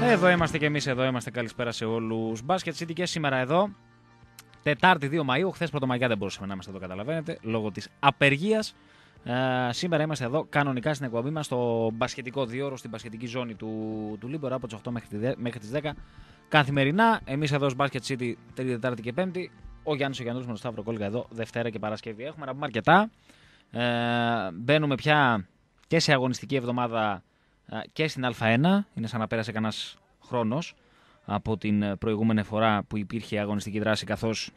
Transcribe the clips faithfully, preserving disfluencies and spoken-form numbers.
Εδώ είμαστε και εμείς, εδώ είμαστε. Καλησπέρα σε όλους. Μπάσκετ City και σήμερα εδώ. Τετάρτη δύο Μαΐου. Χθες Πρωτομαγιά δεν μπορούσαμε να είμαστε εδώ, καταλαβαίνετε, λόγω της απεργίας. Ε, σήμερα είμαστε εδώ κανονικά στην εκπομπή μας, στο μπασκετικό διόρο, στην μπασκετική ζώνη του, του Λίμπερο από τις οκτώ μέχρι τις δέκα καθημερινά. Εμείς εδώ στο Μπάσκετ City Τρίτη, Τετάρτη και Πέμπτη. Ο Γιάννης ο Γιαννούλης με τον Σταύρο Κόλγα εδώ Δευτέρα και Παρασκευή. Έχουμε να πούμε αρκετά. Ε, μπαίνουμε πια και σε αγωνιστική εβδομάδα και στην Α1. Είναι σαν να πέρασε κανένας χρόνος από την προηγούμενη φορά που υπήρχε αγωνιστική δράση, καθώς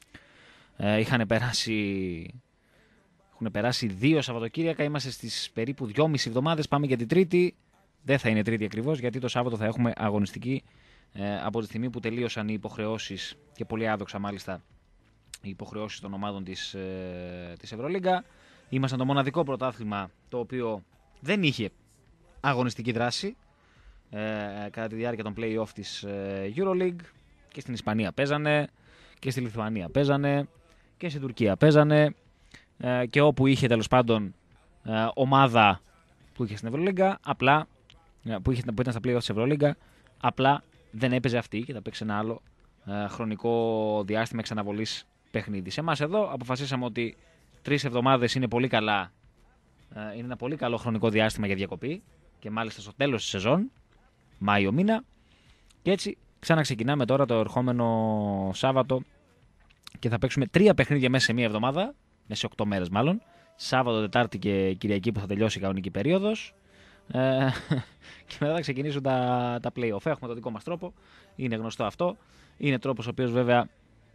ε, είχαν περάσει, έχουν περάσει δύο Σαββατοκύριακα. Είμαστε στις περίπου δυόμιση εβδομάδες. Πάμε για την Τρίτη. Δεν θα είναι Τρίτη ακριβώς, γιατί το Σάββατο θα έχουμε αγωνιστική ε, από τη στιγμή που τελείωσαν οι υποχρεώσεις, και πολύ άδοξα μάλιστα, οι υποχρεώσεις των ομάδων της, ε, της Ευρωλίγκα. Ήμασταν το μοναδικό πρωτάθλημα το οποίο δεν είχε αγωνιστική δράση ε, κατά τη διάρκεια των play-off της ε, EuroLeague. Και στην Ισπανία παίζανε, και στη Λιθουανία παίζανε, και στην Τουρκία παίζανε, ε, και όπου είχε τέλος πάντων ε, ομάδα που είχε στην Ευρωλίγκα, απλά, ε, που, είχε, που ήταν στα play-off της Ευρωλίγκα, απλά δεν έπαιζε αυτή και θα παίξει ένα άλλο ε, χρονικό διάστημα εξαναβολής παιχνίδι. Σε εμάς εδώ αποφασίσαμε ότι τρεις εβδομάδες είναι πολύ καλά, ε, είναι ένα πολύ καλό χρονικό διάστημα για διακοπή, και μάλιστα στο τέλος της σεζόν, Μάιο μήνα. Και έτσι ξαναξεκινάμε τώρα το ερχόμενο Σάββατο και θα παίξουμε τρία παιχνίδια μέσα σε μία εβδομάδα, μέσα σε οκτώ μέρες μάλλον. Σάββατο, Τετάρτη και Κυριακή που θα τελειώσει η κανονική περίοδος. Ε, και μετά θα ξεκινήσουν τα, τα play-off. Έχουμε το δικό μας τρόπο, είναι γνωστό αυτό. Είναι τρόπος ο οποίος βέβαια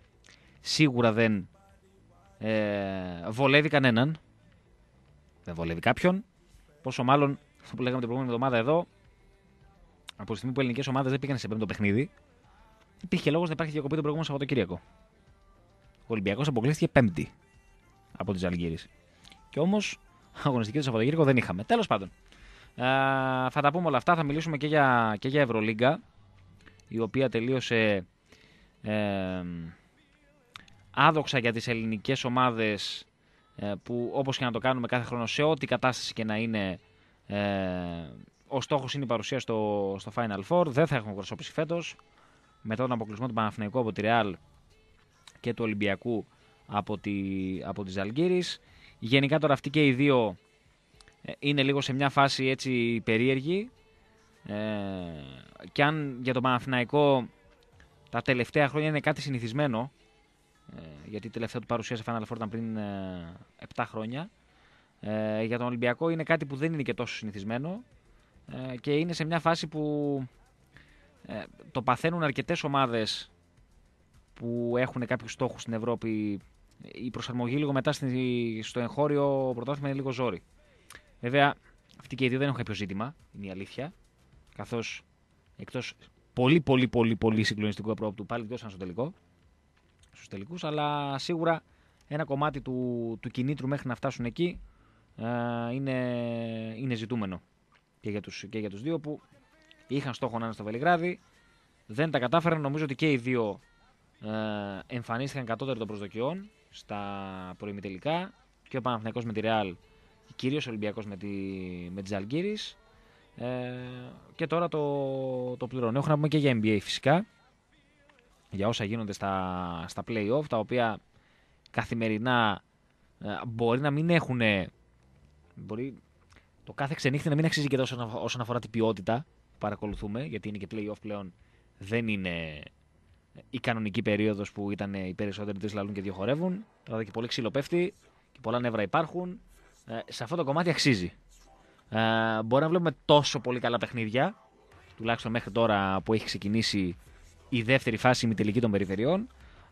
σίγουρα δεν ε, βολεύει κανέναν. Δεν βολεύει κάποιον. Πόσο μάλλον αυτό που λέγαμε την προηγούμενη εβδομάδα εδώ, από τη στιγμή που οι ελληνικές ομάδες δεν πήγαν σε πέμπτο παιχνίδι, υπήρχε λόγος να υπάρχει διακοπή το προηγούμενο Σαββατοκύριακο. Ο Ολυμπιακός αποκλείστηκε Πέμπτη από τη Ζαλγκίρις. Και όμως αγωνιστική το Σαββατοκύριακο δεν είχαμε. Τέλος πάντων, ε, θα τα πούμε όλα αυτά. Θα μιλήσουμε και για, και για Ευρωλίγκα, η οποία τελείωσε ε, άδοξα για τις ελληνικές ομάδες, ε, που όπως και να το κάνουμε κάθε χρόνο, σε ό,τι κατάσταση και να είναι, ε, ο στόχος είναι η παρουσία στο, στο Final Four. Δεν θα έχουμε εκπροσώπηση φέτος, μετά τον αποκλεισμό του Παναθηναϊκού από τη Real και του Ολυμπιακού από τη, από τη Ζαλγκίρις. Γενικά τώρα αυτοί και οι δύο ε, είναι λίγο σε μια φάση έτσι περίεργη, ε, και αν για τον Παναθηναϊκό τα τελευταία χρόνια είναι κάτι συνηθισμένο, ε, γιατί η τελευταία του παρουσία σε Final Four ήταν πριν ε, επτά χρόνια, ε, για τον Ολυμπιακό είναι κάτι που δεν είναι και τόσο συνηθισμένο, ε, και είναι σε μια φάση που ε, το παθαίνουν αρκετές ομάδες που έχουν κάποιους στόχους στην Ευρώπη. Η προσαρμογή λίγο μετά στη, στο εγχώριο πρωτάθλημα είναι λίγο ζόρι. Βέβαια, αυτοί και οι δύο δεν έχουν κάποιο ζήτημα, είναι η αλήθεια. Καθώς εκτός πολύ πολύ πολύ πολύ συγκλονιστικού απρόπτου πάλι δώσαν στο τελικό, στους τελικούς, αλλά σίγουρα ένα κομμάτι του, του κινήτρου μέχρι να φτάσουν εκεί ε, είναι, είναι ζητούμενο και για, τους, και για τους δύο που είχαν στόχο να είναι στο Βελιγράδι. Δεν τα κατάφεραν. Νομίζω ότι και οι δύο ε, εμφανίστηκαν κατώτεροι των προσδοκιών στα προημιτελικά, και ο Παναθηναϊκός με τη Real, κυρίως ο Ολυμπιακός με τη, με τη Ζαλγκίρις, ε, και τώρα το, το πληρώνω. Έχω να πούμε και για N B A φυσικά, για όσα γίνονται στα, στα play-off, τα οποία καθημερινά ε, μπορεί να μην έχουν, μπορεί το κάθε ξενύχτη να μην αξίζει και τόσο όσον αφορά την ποιότητα που παρακολουθούμε, γιατί είναι και play-off πλέον, δεν είναι η κανονική περίοδος που ήταν οι περισσότεροι τρεις λαλούν και δύο χορεύουν. Τώρα και πολύ ξύλο πέφτει και πολλά νεύρα υπάρχουν. Ε, σε αυτό το κομμάτι αξίζει. Ε, μπορεί να βλέπουμε τόσο πολύ καλά παιχνίδια, τουλάχιστον μέχρι τώρα που έχει ξεκινήσει η δεύτερη φάση ημιτελική των περιφερειών,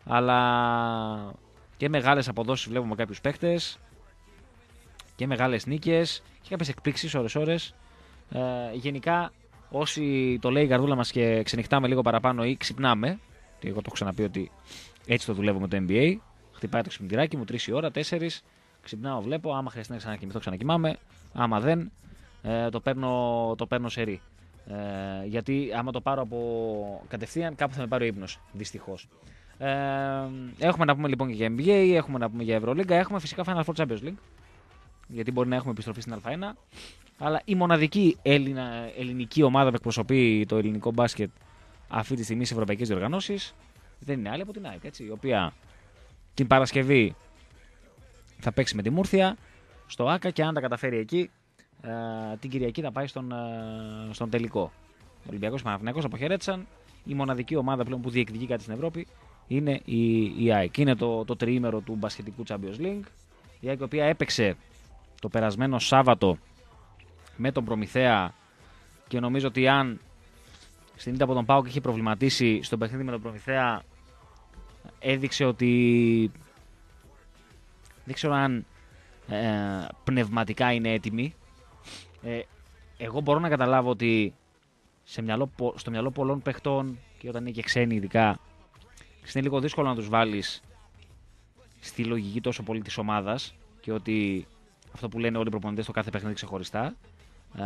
αλλά και μεγάλες αποδόσεις βλέπουμε κάποιους παίχτες και μεγάλες νίκες και κάποιες εκπλήξεις ώρες-ώρες. Ε, γενικά, όσοι το λέει η καρδούλα μας και ξενυχτάμε λίγο παραπάνω ή ξυπνάμε, και εγώ το έχω ξαναπεί ότι έτσι το δουλεύω με το N B A. Χτυπάει το ξυπνητηράκι μου τρεις η ώρα, τέσσερις, ξυπνάω, βλέπω. Άμα χρειαστεί να ξανακοιμηθώ, ξανακοιμάμαι. Άμα δεν, ε, το παίρνω, το παίρνω σερί. Ε, γιατί άμα το πάρω από κατευθείαν, κάπου θα με πάρει ο ύπνος. Δυστυχώς. Ε, έχουμε να πούμε λοιπόν και για N B A, έχουμε να πούμε για Ευρωλίγκα, έχουμε φυσικά Final Four Champions League. γιατί μπορεί να έχουμε επιστροφή στην Α1. Αλλά η μοναδική Έλληνα, ελληνική ομάδα που εκπροσωπεί το ελληνικό μπάσκετ αυτή τη στιγμή σε ευρωπαϊκές διοργανώσεις δεν είναι άλλη από την ΑΕΚ, έτσι, η οποία την Παρασκευή θα παίξει με τη Μούρθια στο ΆΚΑ και αν τα καταφέρει εκεί, ε, την Κυριακή θα πάει στον, ε, στον τελικό. Ο Ολυμπιακός και ο Παναθηναϊκός αποχαιρέτησαν. Η μοναδική ομάδα πλέον που διεκδικεί κάτι στην Ευρώπη είναι η, η ΑΕΚ. Είναι το, το τριήμερο του μπασκετικού Champions League. Η ΑΕΚ, η οποία έπαιξε το περασμένο Σάββατο με τον Προμηθέα και νομίζω ότι αν στην ήττα από τον ΠΑΟΚ είχε προβληματίσει στο παιχνίδι με τον Προμηθέα, έδειξε ότι δεν ξέρω αν ε, πνευματικά είναι έτοιμη. Ε, εγώ μπορώ να καταλάβω ότι σε μυαλό, στο μυαλό πολλών παιχτών και όταν είναι και ξένοι ειδικά, είναι λίγο δύσκολο να τους βάλεις στη λογική τόσο πολύ της ομάδας και ότι αυτό που λένε όλοι οι προπονητές στο κάθε παιχνίδι ξεχωριστά. Ε,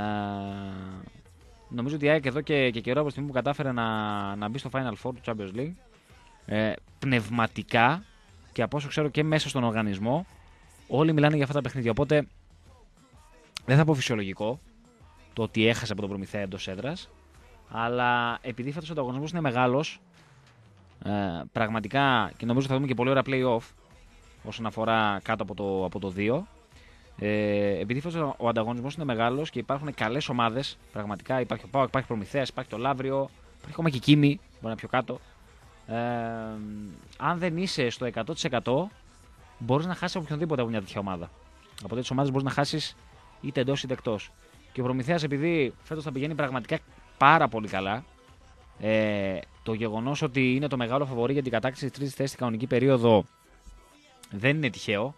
νομίζω ότι η ΑΕΚ εδώ και, και καιρό από τη στιγμή που κατάφερε να, να μπει στο Final Four του Champions League, ε, πνευματικά και από όσο ξέρω και μέσα στον οργανισμό, όλοι μιλάνε για αυτά τα παιχνίδια. Οπότε δεν θα πω φυσιολογικό το ότι έχασε από τον Προμηθέα εντός έδρας, αλλά επειδή φέτος ο ανταγωνισμός είναι μεγάλος, ε, πραγματικά και νομίζω θα δούμε και πολύ ωραία play-off όσον αφορά κάτω από το, από το δύο. Ε, επειδή φέτος ο ανταγωνισμός είναι μεγάλος και υπάρχουν καλές ομάδες, πραγματικά υπάρχει ο ΠΑΟΚ, υπάρχει ο Προμηθέας, υπάρχει το Λαύριο, υπάρχει ακόμα και η Κίμη, μπορεί να είναι πιο κάτω. Ε, αν δεν είσαι στο εκατό τοις εκατό, μπορείς να χάσεις από οποιονδήποτε από μια τέτοια ομάδα. Από τέτοιες ομάδες μπορείς να χάσεις είτε εντός είτε εκτός. Και ο Προμηθέας, επειδή φέτος θα πηγαίνει πραγματικά πάρα πολύ καλά, ε, το γεγονός ότι είναι το μεγάλο φαβορί για την κατάκτηση της τρίτης θέσης στην κανονική περίοδο δεν είναι τυχαίο.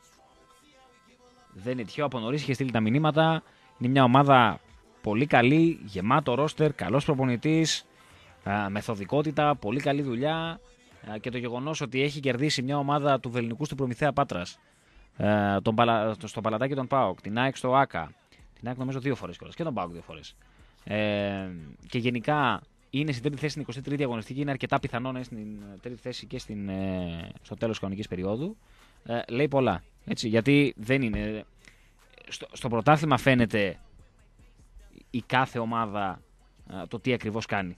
Δεν είναι τυχαίο. Από νωρίς είχε στείλει τα μηνύματα. Είναι μια ομάδα πολύ καλή, γεμάτο ρόστερ, καλός προπονητής, μεθοδικότητα, πολύ καλή δουλειά. Και το γεγονός ότι έχει κερδίσει μια ομάδα του βελληνικού του Προμηθέα Πάτρας, τον Παλα... στο Παλατάκι των ΠΑΟΚ, την ΑΕΚ στο ΆΚΑ, την ΑΕΚ νομίζω δύο φορές κιόλας και τον ΠΑΟΚ δύο φορές. Ε, και γενικά είναι στην τρίτη θέση στην εικοστή τρίτη αγωνιστική, είναι αρκετά πιθανό να είναι στην τρίτη θέση και στην, ε, στο τέλος της κανονικής περίοδου. Ε, λέει πολλά. Έτσι, γιατί δεν είναι. Στο, στο πρωτάθλημα φαίνεται η κάθε ομάδα ε, το τι ακριβώς κάνει.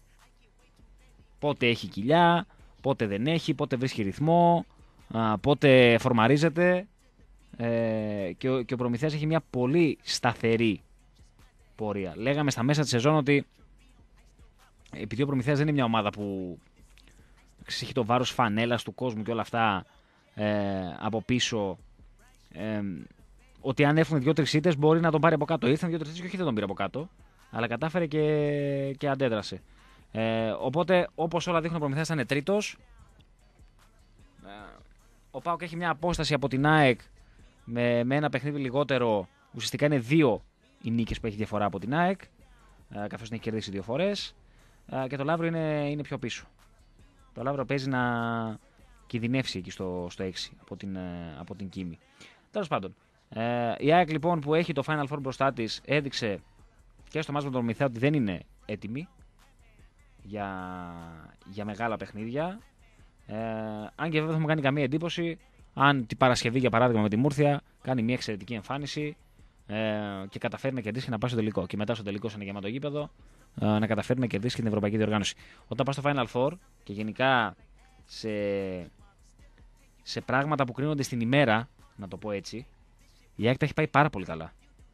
Πότε έχει κοιλιά, πότε δεν έχει, πότε βρίσκει ρυθμό, ε, πότε φορμαρίζεται. Ε, και, ο, και ο Προμηθέας έχει μια πολύ σταθερή πορεία. Λέγαμε στα μέσα της σεζόν ότι επειδή ο Προμηθέας δεν είναι μια ομάδα που έχει το βάρος φανέλας του κόσμου και όλα αυτά ε, από πίσω, ε, ότι αν έρθουν δύο-τρεις ήττες μπορεί να τον πάρει από κάτω. Ήρθαν δύο-τρεις ήττες και όχι δεν τον πήρε από κάτω, αλλά κατάφερε και, και αντέδρασε. Ε, οπότε όπως όλα δείχνουν ο Προμηθέας θα είναι τρίτος. Ε, ο ΠΑΟΚ έχει μια απόσταση από την ΑΕΚ με, με ένα παιχνίδι λιγότερο. Ουσιαστικά είναι δύο οι νίκες που έχει διαφορά από την ΑΕΚ, ε, καθώς την έχει κερδίσει δύο φορές. Ε, και το Λαύριο είναι, είναι πιο πίσω. Το Λαύριο παίζει να κινδυνεύσει εκεί στο, στο έξι από την, ε, από την Κίμη. Τέλος πάντων. Ε, η ΑΕΚ λοιπόν που έχει το Final Four μπροστά της έδειξε και στο μάτς με τον Προμηθέα ότι δεν είναι έτοιμη για, για μεγάλα παιχνίδια. Ε, αν και βέβαια δεν θα μου κάνει καμία εντύπωση αν την Παρασκευή για παράδειγμα με τη Μούρθια κάνει μια εξαιρετική εμφάνιση ε, και καταφέρει να κερδίσει και να πάει στο τελικό. Και μετά στο τελικό, σε ένα γεμάτο γήπεδο, ε, να καταφέρει να κερδίσει και την Ευρωπαϊκή Διοργάνωση. Όταν πας στο Final Four και γενικά σε, σε πράγματα που κρίνονται στην ημέρα, να το πω έτσι, η ΑΕΚ τα έχει πάει πάρα πολύ καλά.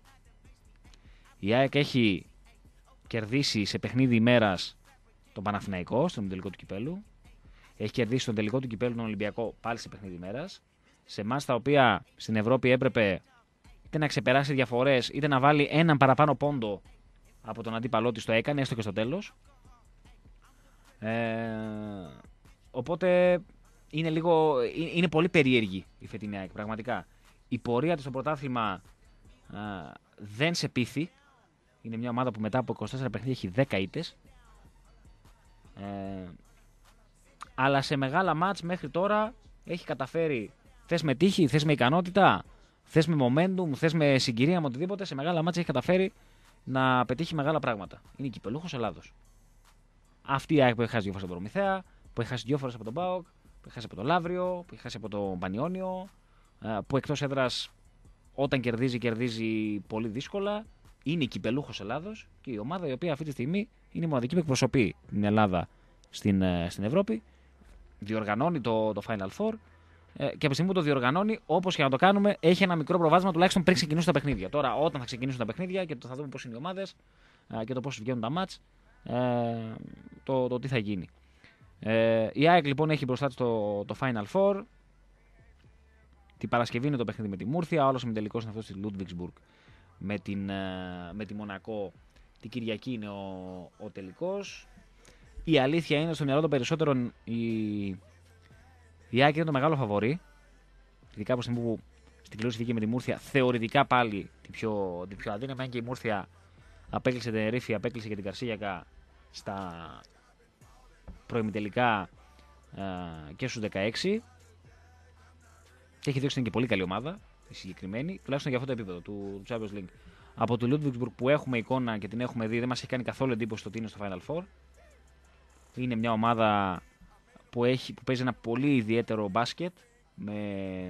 Η ΑΕΚ έχει κερδίσει σε παιχνίδι ημέρας τον Παναθηναϊκό στον τελικό του κυπέλου. Έχει κερδίσει τον τελικό του κυπέλου τον Ολυμπιακό πάλι σε παιχνίδι ημέρας. Σε μάτς τα οποία στην Ευρώπη έπρεπε είτε να ξεπεράσει διαφορές είτε να βάλει έναν παραπάνω πόντο από τον αντίπαλό της, το έκανε έστω και στο τέλος. Ε, οπότε είναι, λίγο, είναι πολύ περίεργη η φετινή ΑΕΚ πραγματικά. Η πορεία της στο πρωτάθλημα α, δεν σε πείθει. Είναι μια ομάδα που μετά από είκοσι τέσσερα παιχνίδια έχει δέκα ήττες. Ε, αλλά σε μεγάλα μάτς μέχρι τώρα έχει καταφέρει, θες με τύχη, θες με ικανότητα, θες με momentum, θες με συγκυρία, με οτιδήποτε, σε μεγάλα μάτς έχει καταφέρει να πετύχει μεγάλα πράγματα. Είναι κυπελούχος Ελλάδος. Αυτή η ΑΕΚ που έχει χάσει δύο φορές από τον Προμηθέα, που έχει χάσει δύο φορές από τον ΠΑΟΚ, που έχει χάσει από τον Λαύριο, που έχει χάσει από τον Πανιόνιο, που εκτός έδρας όταν κερδίζει, κερδίζει πολύ δύσκολα. Είναι κυπελούχος Ελλάδος και η ομάδα η οποία αυτή τη στιγμή είναι η μοναδική που εκπροσωπεί την Ελλάδα στην, στην Ευρώπη. Διοργανώνει το, το Final Four ε, και από τη στιγμή που το διοργανώνει, όπως και να το κάνουμε, έχει ένα μικρό προβάδισμα τουλάχιστον πριν ξεκινήσουν τα παιχνίδια. Τώρα, όταν θα ξεκινήσουν τα παιχνίδια και το θα δούμε πώς είναι οι ομάδες ε, και το πώς βγαίνουν τα μάτς, ε, το, το τι θα γίνει. Ε, η ΑΕΚ λοιπόν έχει μπροστά της το, το Final Four. Την Παρασκευή είναι το παιχνίδι με τη Μούρθια, ο άλλος ημιτελικός είναι αυτός της Λούντβιξμπουργκ με, την, με τη Μονακό. Την Κυριακή είναι ο, ο τελικός. Η αλήθεια είναι στο μυαλό των περισσότερων η, η ΑΕΚ είναι το μεγάλο φαβορί. Ειδικά από τη στιγμή που στην κλήρωση βγήκε με τη Μούρθια, θεωρητικά πάλι την πιο, την πιο αδύναμη. Αν και η Μούρθια απέκλεισε την Ερήφη, απέκλεισε και την Καρσίγιακα στα προημιτελικά ε, και στους δεκαέξι. Και έχει δείξει είναι και πολύ καλή ομάδα, η συγκεκριμένη, τουλάχιστον για αυτό το επίπεδο του Champions League. Από τη Ludwigsburg που έχουμε εικόνα και την έχουμε δει, δεν μας έχει κάνει καθόλου εντύπωση το ότι είναι στο Final Four. Είναι μια ομάδα που, έχει, που παίζει ένα πολύ ιδιαίτερο μπάσκετ με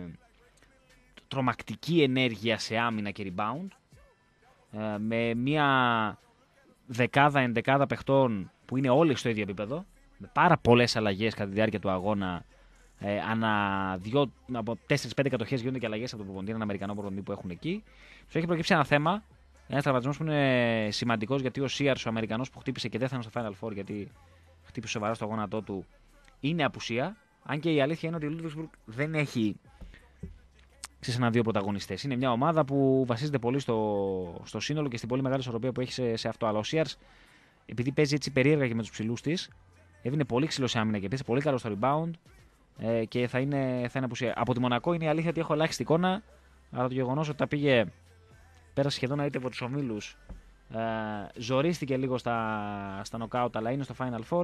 τρομακτική ενέργεια σε άμυνα και rebound. Με μια δεκάδα, ενδεκάδα παιχτών που είναι όλοι στο ίδιο επίπεδο. Με πάρα πολλές αλλαγές κατά τη διάρκεια του αγώνα. Ε, ανά δύο, από τέσσερις πέντε κατοχές γίνονται και αλλαγές από τον προπονητή, έναν Αμερικανό προπονητή που έχουν εκεί. Του έχει προκύψει ένα θέμα. Ένα τραυματισμό που είναι σημαντικός γιατί ο Σίαρς, ο Αμερικανός που χτύπησε και δεν θα είναι στο Final Four γιατί χτύπησε σοβαρά στο γόνατό του, είναι απουσία. Αν και η αλήθεια είναι ότι η Ludwigsburg δεν έχει σε ένα-δύο πρωταγωνιστές. Είναι μια ομάδα που βασίζεται πολύ στο, στο σύνολο και στην πολύ μεγάλη ισορροπία που έχει σε, σε αυτό. Αλλά ο Σίαρς, επειδή παίζει έτσι περίεργα και με τους ψηλούς της, έβγαινε πολύ ξύλο σε άμυνα και παίζει πολύ καλό στο rebound. Ε, και θα είναι, θα είναι απουσία. Από τη Μονακό είναι η αλήθεια ότι έχω ελάχιστη εικόνα, αλλά το γεγονός ότι τα πήγε, πέρασε σχεδόν είτε από τους ομίλους, ε, ζορίστηκε λίγο στα, στα νοκάουτ, αλλά είναι στο Final Four.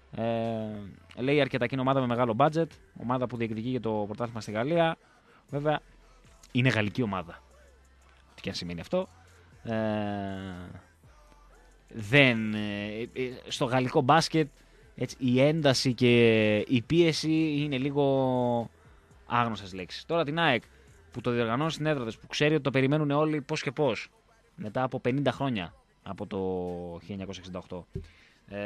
Ε, λέει αρκετά και είναι ομάδα με μεγάλο budget, ομάδα που διεκδικεί για το πρωτάθλημα στη Γαλλία. Βέβαια, είναι γαλλική ομάδα. Τι και αν σημαίνει αυτό. Ε, δεν, ε, ε, στο γαλλικό μπάσκετ έτσι, η ένταση και η πίεση είναι λίγο άγνωστες λέξεις. Τώρα την ΑΕΚ που το διοργανώνει στην έδρα της, που ξέρει ότι το περιμένουν όλοι πώς και πώς, μετά από πενήντα χρόνια από το χίλια εννιακόσια εξήντα οκτώ. Ε,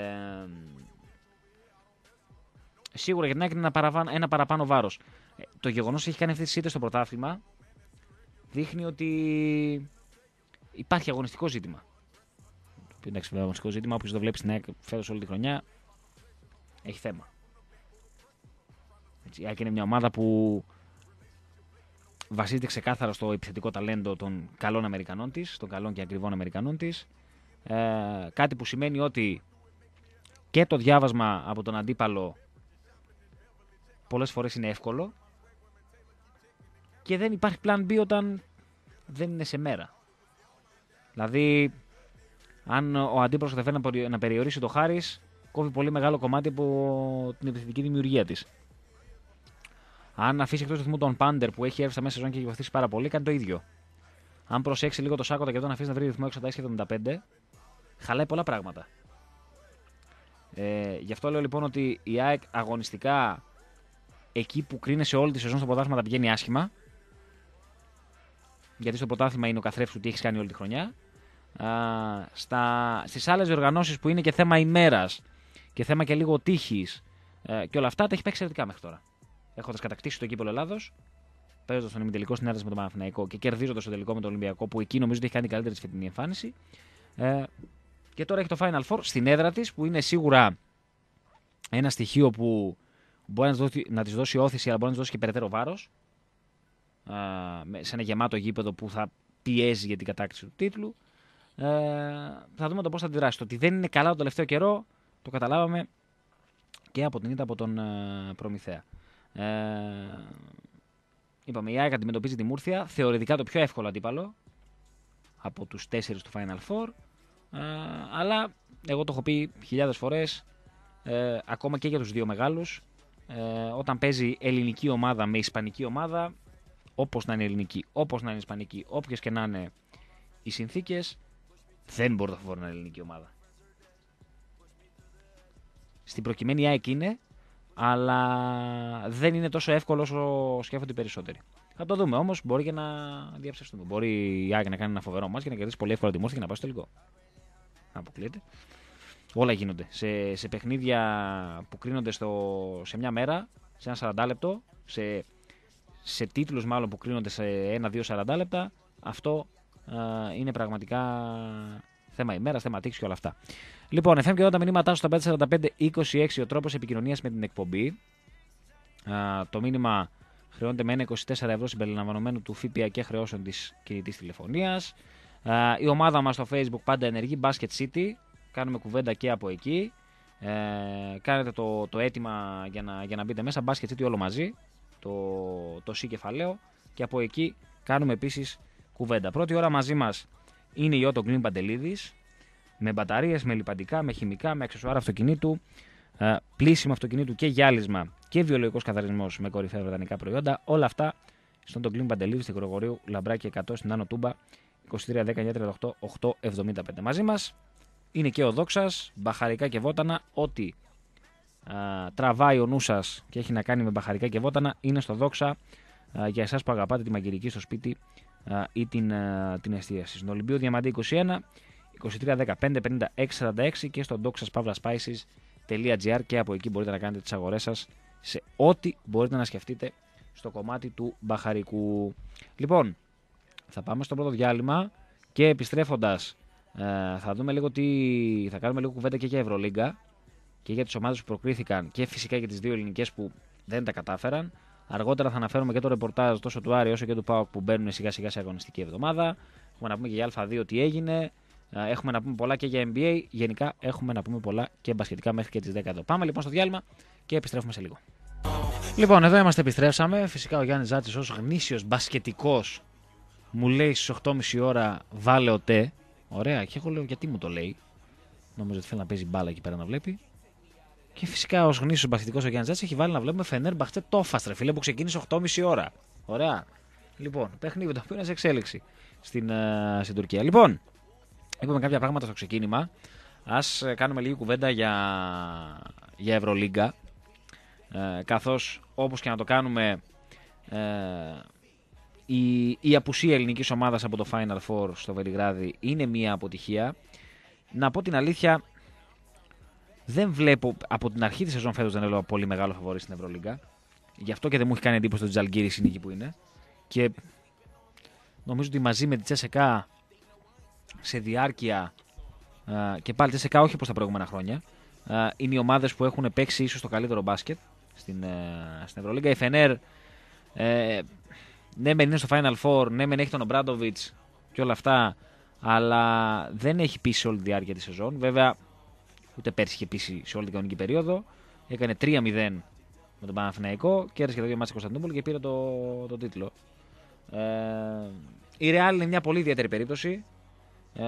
σίγουρα για την ΑΕΚ είναι ένα, παραπάνω, ένα παραπάνω βάρος. Ε, το γεγονός ότι έχει κάνει αυτές τις ήττες στο πρωτάθλημα δείχνει ότι υπάρχει αγωνιστικό ζήτημα. Εντάξει, βέβαια, αγωνιστικό ζήτημα, όποιος το βλέπει στην ΑΕΚ φέτος όλη τη χρονιά, έχει θέμα. Έτσι, η ΑΕΚ είναι μια ομάδα που βασίζεται ξεκάθαρα στο επιθετικό ταλέντο των καλών Αμερικανών της, των καλών και ακριβών Αμερικανών της. Ε, κάτι που σημαίνει ότι και το διάβασμα από τον αντίπαλο πολλές φορές είναι εύκολο και δεν υπάρχει plan B όταν δεν είναι σε μέρα. Δηλαδή, αν ο αντίπαλος καταφέρει να περιορίσει το Χάρις, κόβει πολύ μεγάλο κομμάτι από την επιθετική δημιουργία της. Αν αφήσει εκτός ρυθμού τον Πάντερ που έχει έρθει στα μέσα σεζόν και έχει βοηθήσει πάρα πολύ, κάνει το ίδιο. Αν προσέξει λίγο το Σάκοτα και τον αφήσει να βρει ρυθμό έξω από τα ίσια εβδομήντα πέντε, χαλάει πολλά πράγματα. Ε, γι' αυτό λέω λοιπόν ότι η ΑΕΚ αγωνιστικά εκεί που κρίνεσαι όλη τη σεζόν στο πρωτάθλημα τα πηγαίνει άσχημα. Γιατί στο πρωτάθλημα είναι ο καθρέφτης του τι έχει κάνει όλη τη χρονιά. Στα, στις άλλες διοργανώσεις που είναι και θέμα ημέρας και θέμα και λίγο τύχης ε, και όλα αυτά τα έχει παίξει εξαιρετικά μέχρι τώρα. Έχοντας κατακτήσει το κύπελλο Ελλάδος, παίζοντας τον ημιτελικό στην έδρα με τον Παναθηναϊκό και κερδίζοντας το τελικό με τον Ολυμπιακό, που εκεί νομίζω ότι έχει κάνει την καλύτερη της φετινή εμφάνιση. Ε, και τώρα έχει το Final Four στην έδρα της, που είναι σίγουρα ένα στοιχείο που μπορεί να της δώσει, να της δώσει όθηση, αλλά μπορεί να της δώσει και περαιτέρω βάρος. Ε, σε ένα γεμάτο γήπεδο που θα πιέζει για την κατάκτηση του τίτλου. Ε, θα δούμε το πώς θα αντιδράσει. Το ότι δεν είναι καλά το τελευταίο καιρό το καταλάβαμε και από την ήττα από τον ε, Προμηθέα. Ε, είπαμε, η ΑΕΚ αντιμετωπίζει τη Μούρθια, θεωρητικά το πιο εύκολο αντίπαλο από τους τέσσερις του Final Four. Ε, αλλά εγώ το έχω πει χιλιάδες φορές, ε, ακόμα και για τους δύο μεγάλους, ε, όταν παίζει ελληνική ομάδα με ισπανική ομάδα, όπως να είναι ελληνική, όπως να είναι ισπανική, όποιες και να είναι οι συνθήκες, δεν μπορεί το φαβορί να είναι ελληνική ομάδα. Στην προκειμένη η ΑΕΚ είναι, αλλά δεν είναι τόσο εύκολο όσο σκέφτονται οι περισσότεροι. Θα το δούμε όμως. Μπορεί και να διαψευστούμε. Μπορεί η Άκη να κάνει ένα φοβερό μάτς και να κερδίσει πολύ εύκολα τη Μόρφη και να πάει στο τελικό. Αποκλείεται. Όλα γίνονται. Σε, σε παιχνίδια που κρίνονται στο, σε μια μέρα, σε ένα σαράντα λεπτό, σε, σε τίτλους μάλλον που κρίνονται σε ένα δύο σαράντα λεπτά, αυτό α, είναι πραγματικά θέμα ημέρας, θέμα τύχης και όλα αυτά. Λοιπόν, εφ εμ και εδώ τα μηνύματά σου στα πέντε τέσσερα πέντε είκοσι έξι ο τρόπος επικοινωνίας με την εκπομπή. Α, το μήνυμα χρεώνεται με ένα είκοσι τέσσερα ευρώ συμπεριλαμβανομένου του ΦΠΑ και χρεώσεων της κινητής τηλεφωνίας. Α, η ομάδα μας στο Facebook πάντα ενεργή, Basket City. Κάνουμε κουβέντα και από εκεί. Ε, κάνετε το, το αίτημα για να, για να μπείτε μέσα. Basket City όλο μαζί. Το, το C κεφαλαίο. Και από εκεί κάνουμε επίσης κουβέντα. Πρώτη ώρα μαζί μας είναι η Ότο Γκλίν Παντελίδης. Με μπαταρίες, με λιπαντικά, με χημικά, με αξεσουάρα αυτοκινήτου. Ε, πλήσιμο αυτοκινήτου και γυάλισμα και βιολογικός καθαρισμός με κορυφαία βρετανικά προϊόντα. Όλα αυτά στον Γκλίν Παντελίδη στη Γρηγορίου Λαμπράκη εκατό στην Άνω Τούμπα. είκοσι τρία δέκα εννιά τριάντα οκτώ οκτακόσια εβδομήντα πέντε. Μαζί μας είναι και ο Δόξας, μπαχαρικά και βότανα. Ό,τι α, τραβάει ο νους σας και έχει να κάνει με μπαχαρικά και βότανα είναι στο Δόξα α, για εσάς που αγαπάτε τη μαγειρική στο σπίτι α, ή την, α, την εστίαση. Στον Ολυμπίο Διαμαντή είκοσι ένα, είκοσι τρία δεκαπέντε πενήντα έξι σαράντα έξι και στο doxaspavlaspices τελεία τζι άρ και από εκεί μπορείτε να κάνετε τις αγορές σας σε ό,τι μπορείτε να σκεφτείτε στο κομμάτι του μπαχαρικού. Λοιπόν, θα πάμε στο πρώτο διάλειμμα και επιστρέφοντας ε, θα δούμε λίγο τι. Θα κάνουμε λίγο κουβέντα και για Ευρωλίγκα και για τις ομάδες που προκρίθηκαν και φυσικά για τις δύο ελληνικές που δεν τα κατάφεραν. Αργότερα θα αναφέρουμε και το ρεπορτάζ τόσο του Άρη όσο και του ΠΑΟΚ που μπαίνουν σιγά σιγά σε αγωνιστική εβδομάδα. Έχουμε να πούμε και για Α2 τι έγινε. Έχουμε να πούμε πολλά και για Εν Μπι Έι. Γενικά έχουμε να πούμε πολλά και μπασκετικά μέχρι και τις δέκα εδώ. Πάμε λοιπόν στο διάλειμμα και επιστρέφουμε σε λίγο. Λοιπόν, εδώ είμαστε, επιστρέψαμε. Φυσικά ο Γιάννης Ζάτσης ως γνήσιος μπασκετικός μου λέει στις οκτώ και μισή ώρα βάλε ο τε. Ωραία, και εγώ λέω γιατί μου το λέει. Νομίζω ότι θέλει να παίζει μπάλα εκεί πέρα να βλέπει. Και φυσικά ως γνήσιος μπασκετικός ο Γιάννης Ζάτσης έχει βάλει να βλέπουμε Φενέρ Μπαχτσέ Τόφαστρε, φίλε, που ξεκίνησε οκτώ και μισή ώρα. Ωραία. Λοιπόν, παιχνίδι το οποίο είναι σε εξέλιξη στην, uh, στην Τουρκία. Λοιπόν, είπαμε κάποια πράγματα στο ξεκίνημα. Ας κάνουμε λίγη κουβέντα για, για Ευρωλίγκα. Ε, καθώς όπως και να το κάνουμε, ε, η, η απουσία ελληνικής ομάδας από το Final Four στο Βελιγράδι είναι μια αποτυχία. Να πω την αλήθεια, δεν βλέπω από την αρχή της σεζόν φέτος δεν έλεγα πολύ μεγάλο φαβορί στην Ευρωλίγκα. Γι' αυτό και δεν μου έχει κάνει εντύπωση ότι ο Τζαλγκίρις είναι εκεί που είναι. Και νομίζω ότι μαζί με τη Τσέσεκα σε διάρκεια uh, και πάλι Τσέσεκα όχι όπως τα προηγούμενα χρόνια uh, είναι οι ομάδες που έχουν παίξει ίσως το καλύτερο μπάσκετ στην, uh, στην Ευρωλίγκα. Η Φενέρ uh, ναι μεν είναι στο Final Four, ναι μεν έχει τον Ομπράντοβιτς και όλα αυτά, αλλά δεν έχει πείσει σε όλη τη διάρκεια τη σεζόν. Βέβαια ούτε πέρσι είχε πείσει σε όλη την κανονική περίοδο. Έκανε τρία μηδέν με τον Παναθηναϊκό, κέρδισε και τα δύο μάτια στην Κωνσταντινούπολη και πήρε το, το τίτλο. Uh, η Real είναι μια πολύ ιδιαίτερη περίπτωση. Ε,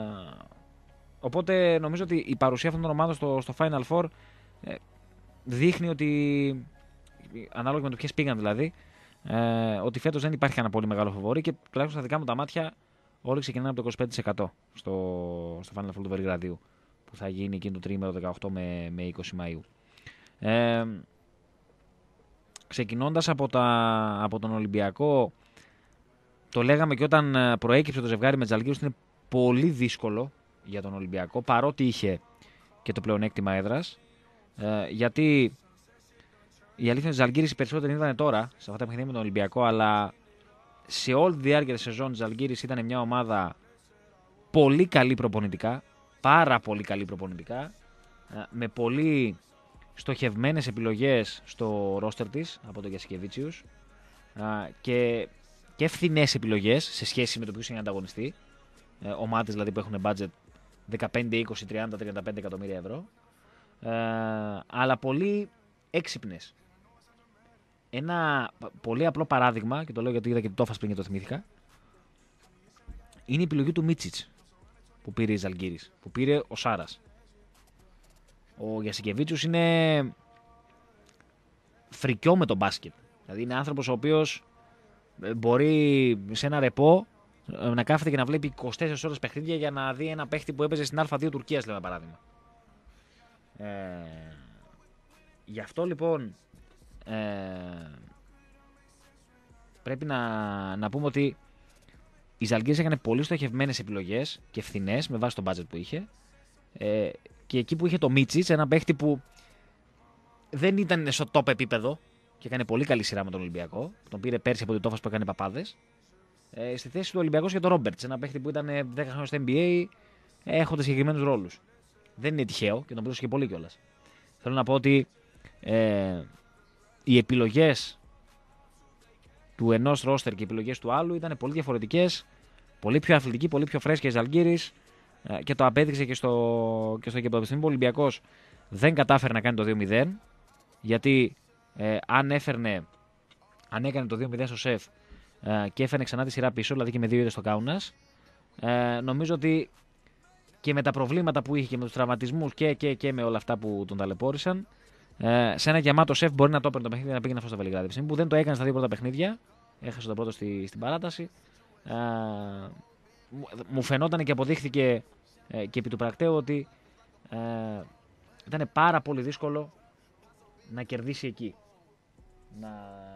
οπότε νομίζω ότι η παρουσία αυτών των ομάδων στο, στο Final Four ε, δείχνει ότι, ανάλογα με το ποιες πήγαν δηλαδή, ε, ότι φέτος δεν υπάρχει ένα πολύ μεγάλο φαβορί και τουλάχιστον στα δικά μου τα μάτια όλοι ξεκινάνε από το είκοσι πέντε τοις εκατό στο, στο Final Four του Βελιγραδίου που θα γίνει εκείνο το τρίμηνο δεκαοκτώ με, με είκοσι Μαΐου. Ε, ξεκινώντας από, τα, από τον Ολυμπιακό, το λέγαμε και όταν προέκυψε το ζευγάρι με Τζαλγκίρις, είναι πολύ δύσκολο για τον Ολυμπιακό, παρότι είχε και το πλεονέκτημα έδρας. Ε, γιατί η αλήθεια είναι ότι ο Ζαλγκίρις οι περισσότεροι ήταν τώρα, σε αυτά τα παιχνίδια με τον Ολυμπιακό, αλλά σε όλη τη διάρκεια της σεζόν ο Ζαλγκίρις ήταν μια ομάδα πολύ καλή προπονητικά, πάρα πολύ καλή προπονητικά, ε, με πολύ στοχευμένες επιλογές στο ρόστερ της από τον Γιασικεβίτσιους ε, και, και φθηνές επιλογές σε σχέση με το ποιος είναι ανταγωνιστή. Ε, ομάδες δηλαδή που έχουν budget δεκαπέντε, είκοσι, τριάντα, τριάντα πέντε εκατομμύρια ευρώ, ε, αλλά πολύ έξυπνες. Ένα πολύ απλό παράδειγμα, και το λέω γιατί είδα και το Τόφας πριν και το θυμήθηκα, είναι η επιλογή του Μίτσιτς που πήρε η Ζαλγκίρις, που πήρε ο Σάρας. Ο Γιασικεβίτσιος είναι φρικιό με τον μπάσκετ, δηλαδή είναι άνθρωπος ο οποίος μπορεί σε ένα ρεπό να κάθεται και να βλέπει είκοσι τέσσερις ώρες παιχνίδια για να δει ένα παίχτη που έπαιζε στην Α δύο Τουρκίας, λέμε παράδειγμα. Ε, γι' αυτό λοιπόν ε, πρέπει να, να πούμε ότι η Ζαλγκίρις έκανε πολύ στοχευμένες επιλογές και φθηνές με βάση το budget που είχε. Ε, και εκεί που είχε το Μίτσιτς, ένα παίχτη που δεν ήταν στο top επίπεδο και έκανε πολύ καλή σειρά με τον Ολυμπιακό, τον πήρε πέρσι από την Τόφας που έκανε παπάδες. Ε, στη θέση του Ολυμπιακός και τον Ρόμπερτς, ένα παίχτη που ήταν δέκα χρόνια στο N B A, έχοντας συγκεκριμένους ρόλους. Δεν είναι τυχαίο και τον πλήρωσε και πολύ κιόλας. Θέλω να πω ότι ε, οι επιλογές του ενός ρόστερ και οι επιλογές του άλλου ήταν πολύ διαφορετικές, πολύ πιο αθλητική, πολύ πιο φρέσκια η Ζαλγκίρις ε, και το απέδειξε και στο, και στο κεποδιστήμιο που ο Ολυμπιακός δεν κατάφερε να κάνει το δύο μηδέν, γιατί ε, αν, έφερνε, αν έκανε το δύο μηδέν στο σεφ ε, και έφερνε ξανά τη σειρά πίσω, δηλαδή και με δύο είδες στο Κάουνας, ε, νομίζω ότι και με τα προβλήματα που είχε και με τους τραυματισμούς και, και, και με όλα αυτά που τον ταλαιπώρησαν, ε, σε ένα γεμάτο σεφ μπορεί να το έπαιρνε το παιχνίδι να πήγαινε αυτό στο Βελιγράδι. Που δεν το έκανε στα δύο πρώτα παιχνίδια, έχασε το πρώτο στη, στην παράταση. Ε, μου φαινόταν και αποδείχθηκε ε, και επί του πρακτέου ότι ε, ήταν πάρα πολύ δύσκολο να κερδίσει εκεί. Να,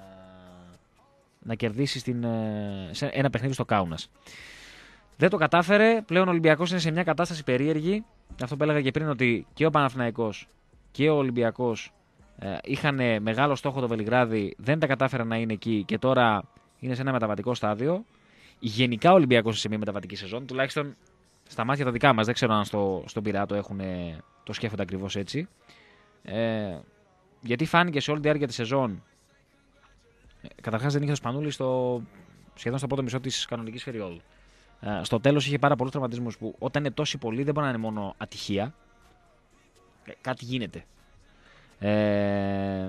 να κερδίσει στην, σε ένα παιχνίδι στο Κάουνας. Δεν το κατάφερε. Πλέον ο Ολυμπιακός είναι σε μια κατάσταση περίεργη. Αυτό που έλεγα και πριν, ότι και ο Παναθηναϊκός και ο Ολυμπιακός ε, είχαν μεγάλο στόχο το Βελιγράδι, δεν τα κατάφεραν να είναι εκεί και τώρα είναι σε ένα μεταβατικό στάδιο. Γενικά ο Ολυμπιακός είναι σε μια μεταβατική σεζόν, τουλάχιστον στα μάτια τα δικά μας. Δεν ξέρω αν στο, στον Πειραιά το, το σκέφτονται ακριβώς έτσι. Ε, γιατί φάνηκε σε όλη τη διάρκεια τη σεζόν. Ε, καταρχάς δεν είχε το Σπανούλη στο, σχεδόν στο πρώτο μισό της κανονικής περίοδου. Ε, στο τέλος είχε πάρα πολλούς τραυματισμούς που όταν είναι τόσοι πολλοί δεν μπορεί να είναι μόνο ατυχία. Ε, κάτι γίνεται. Ε,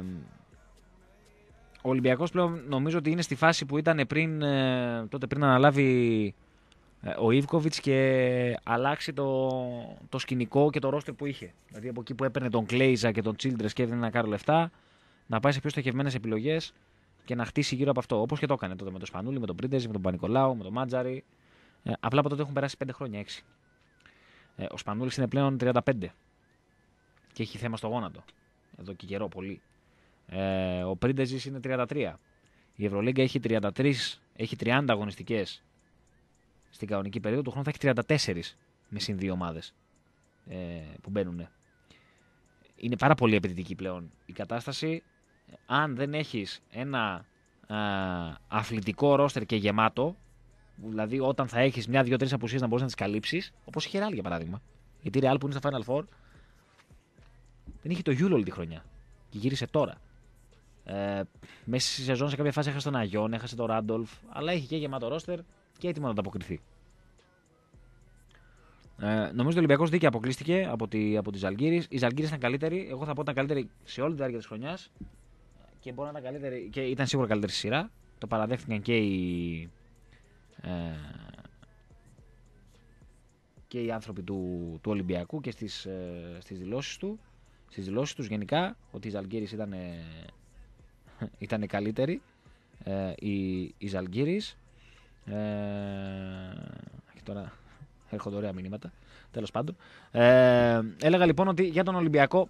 ο Ολυμπιακός πλέον νομίζω ότι είναι στη φάση που ήταν πριν, ε, τότε πριν αναλάβει ε, ο Ιβκοβιτς και αλλάξει το, το σκηνικό και το ρόστερ που είχε. Δηλαδή από εκεί που έπαιρνε τον Κλέιζα και τον Τσίλντρες και έδινε ένα κάρο λεφτά, να πάει σε πιο στοχευμένες επιλογές και να χτίσει γύρω από αυτό. Όπως και το έκανε τότε με τον Σπανούλη, με τον Πρίντεζη, με τον Παπα-Νικολάου, με τον Μάτζαρη. Ε, απλά από τότε έχουν περάσει πέντε χρόνια, έξι. Ε, ο Σπανούλης είναι πλέον τριάντα πέντε και έχει θέμα στο γόνατο. Εδώ και καιρό πολύ. Ε, ο Πρίντεζης είναι τριάντα τρία. Η Ευρωλίγκα έχει τριάντα τρία, έχει τριάντα αγωνιστικές στην κανονική περίοδο. Του χρόνου θα έχει τριάντα τέσσερα με συν δύο ομάδες ε, που μπαίνουν. Είναι πάρα πολύ απαιτητική πλέον η κατάσταση. Αν δεν έχεις ένα α, αθλητικό ρόστερ και γεμάτο, δηλαδή όταν θα έχεις μια, δύο, τρεις απουσίες να μπορείς να τις καλύψεις, όπως είχε η Real για παράδειγμα. Γιατί η Real που είναι στα Final Four δεν είχε το Γιούλ όλη τη χρονιά και γύρισε τώρα. Ε, μέσα στη σεζόν σε κάποια φάση έχασε τον Αγιόν, έχασε τον Ράντολφ, αλλά έχει και γεμάτο ρόστερ και έτοιμο να ανταποκριθεί. Ε, νομίζω ότι ο Ολυμπιακός δίκαια αποκλείστηκε από τη, από τη Ζαλγκίρις. Η Ζαλγκίρις ήταν καλύτερη. Εγώ θα πω ότι ήταν καλύτερη σε όλη τη διάρκεια της χρονιάς και μπορεί να ήταν καλύτερη και ήταν σίγουρα καλύτερη στη σειρά. Το παραδέχτηκαν και οι, ε, και οι άνθρωποι του, του Ολυμπιακού και στις, ε, στις δηλώσεις του. Στις δηλώσεις τους γενικά, ότι η Ζαλγκίρις ήταν, ε, ήταν καλύτερη. Ε, η, η Ζαλγκίρις. Ε, και τώρα έρχονται ωραία μηνύματα. Τέλος πάντων. Ε, έλεγα λοιπόν ότι για τον Ολυμπιακό,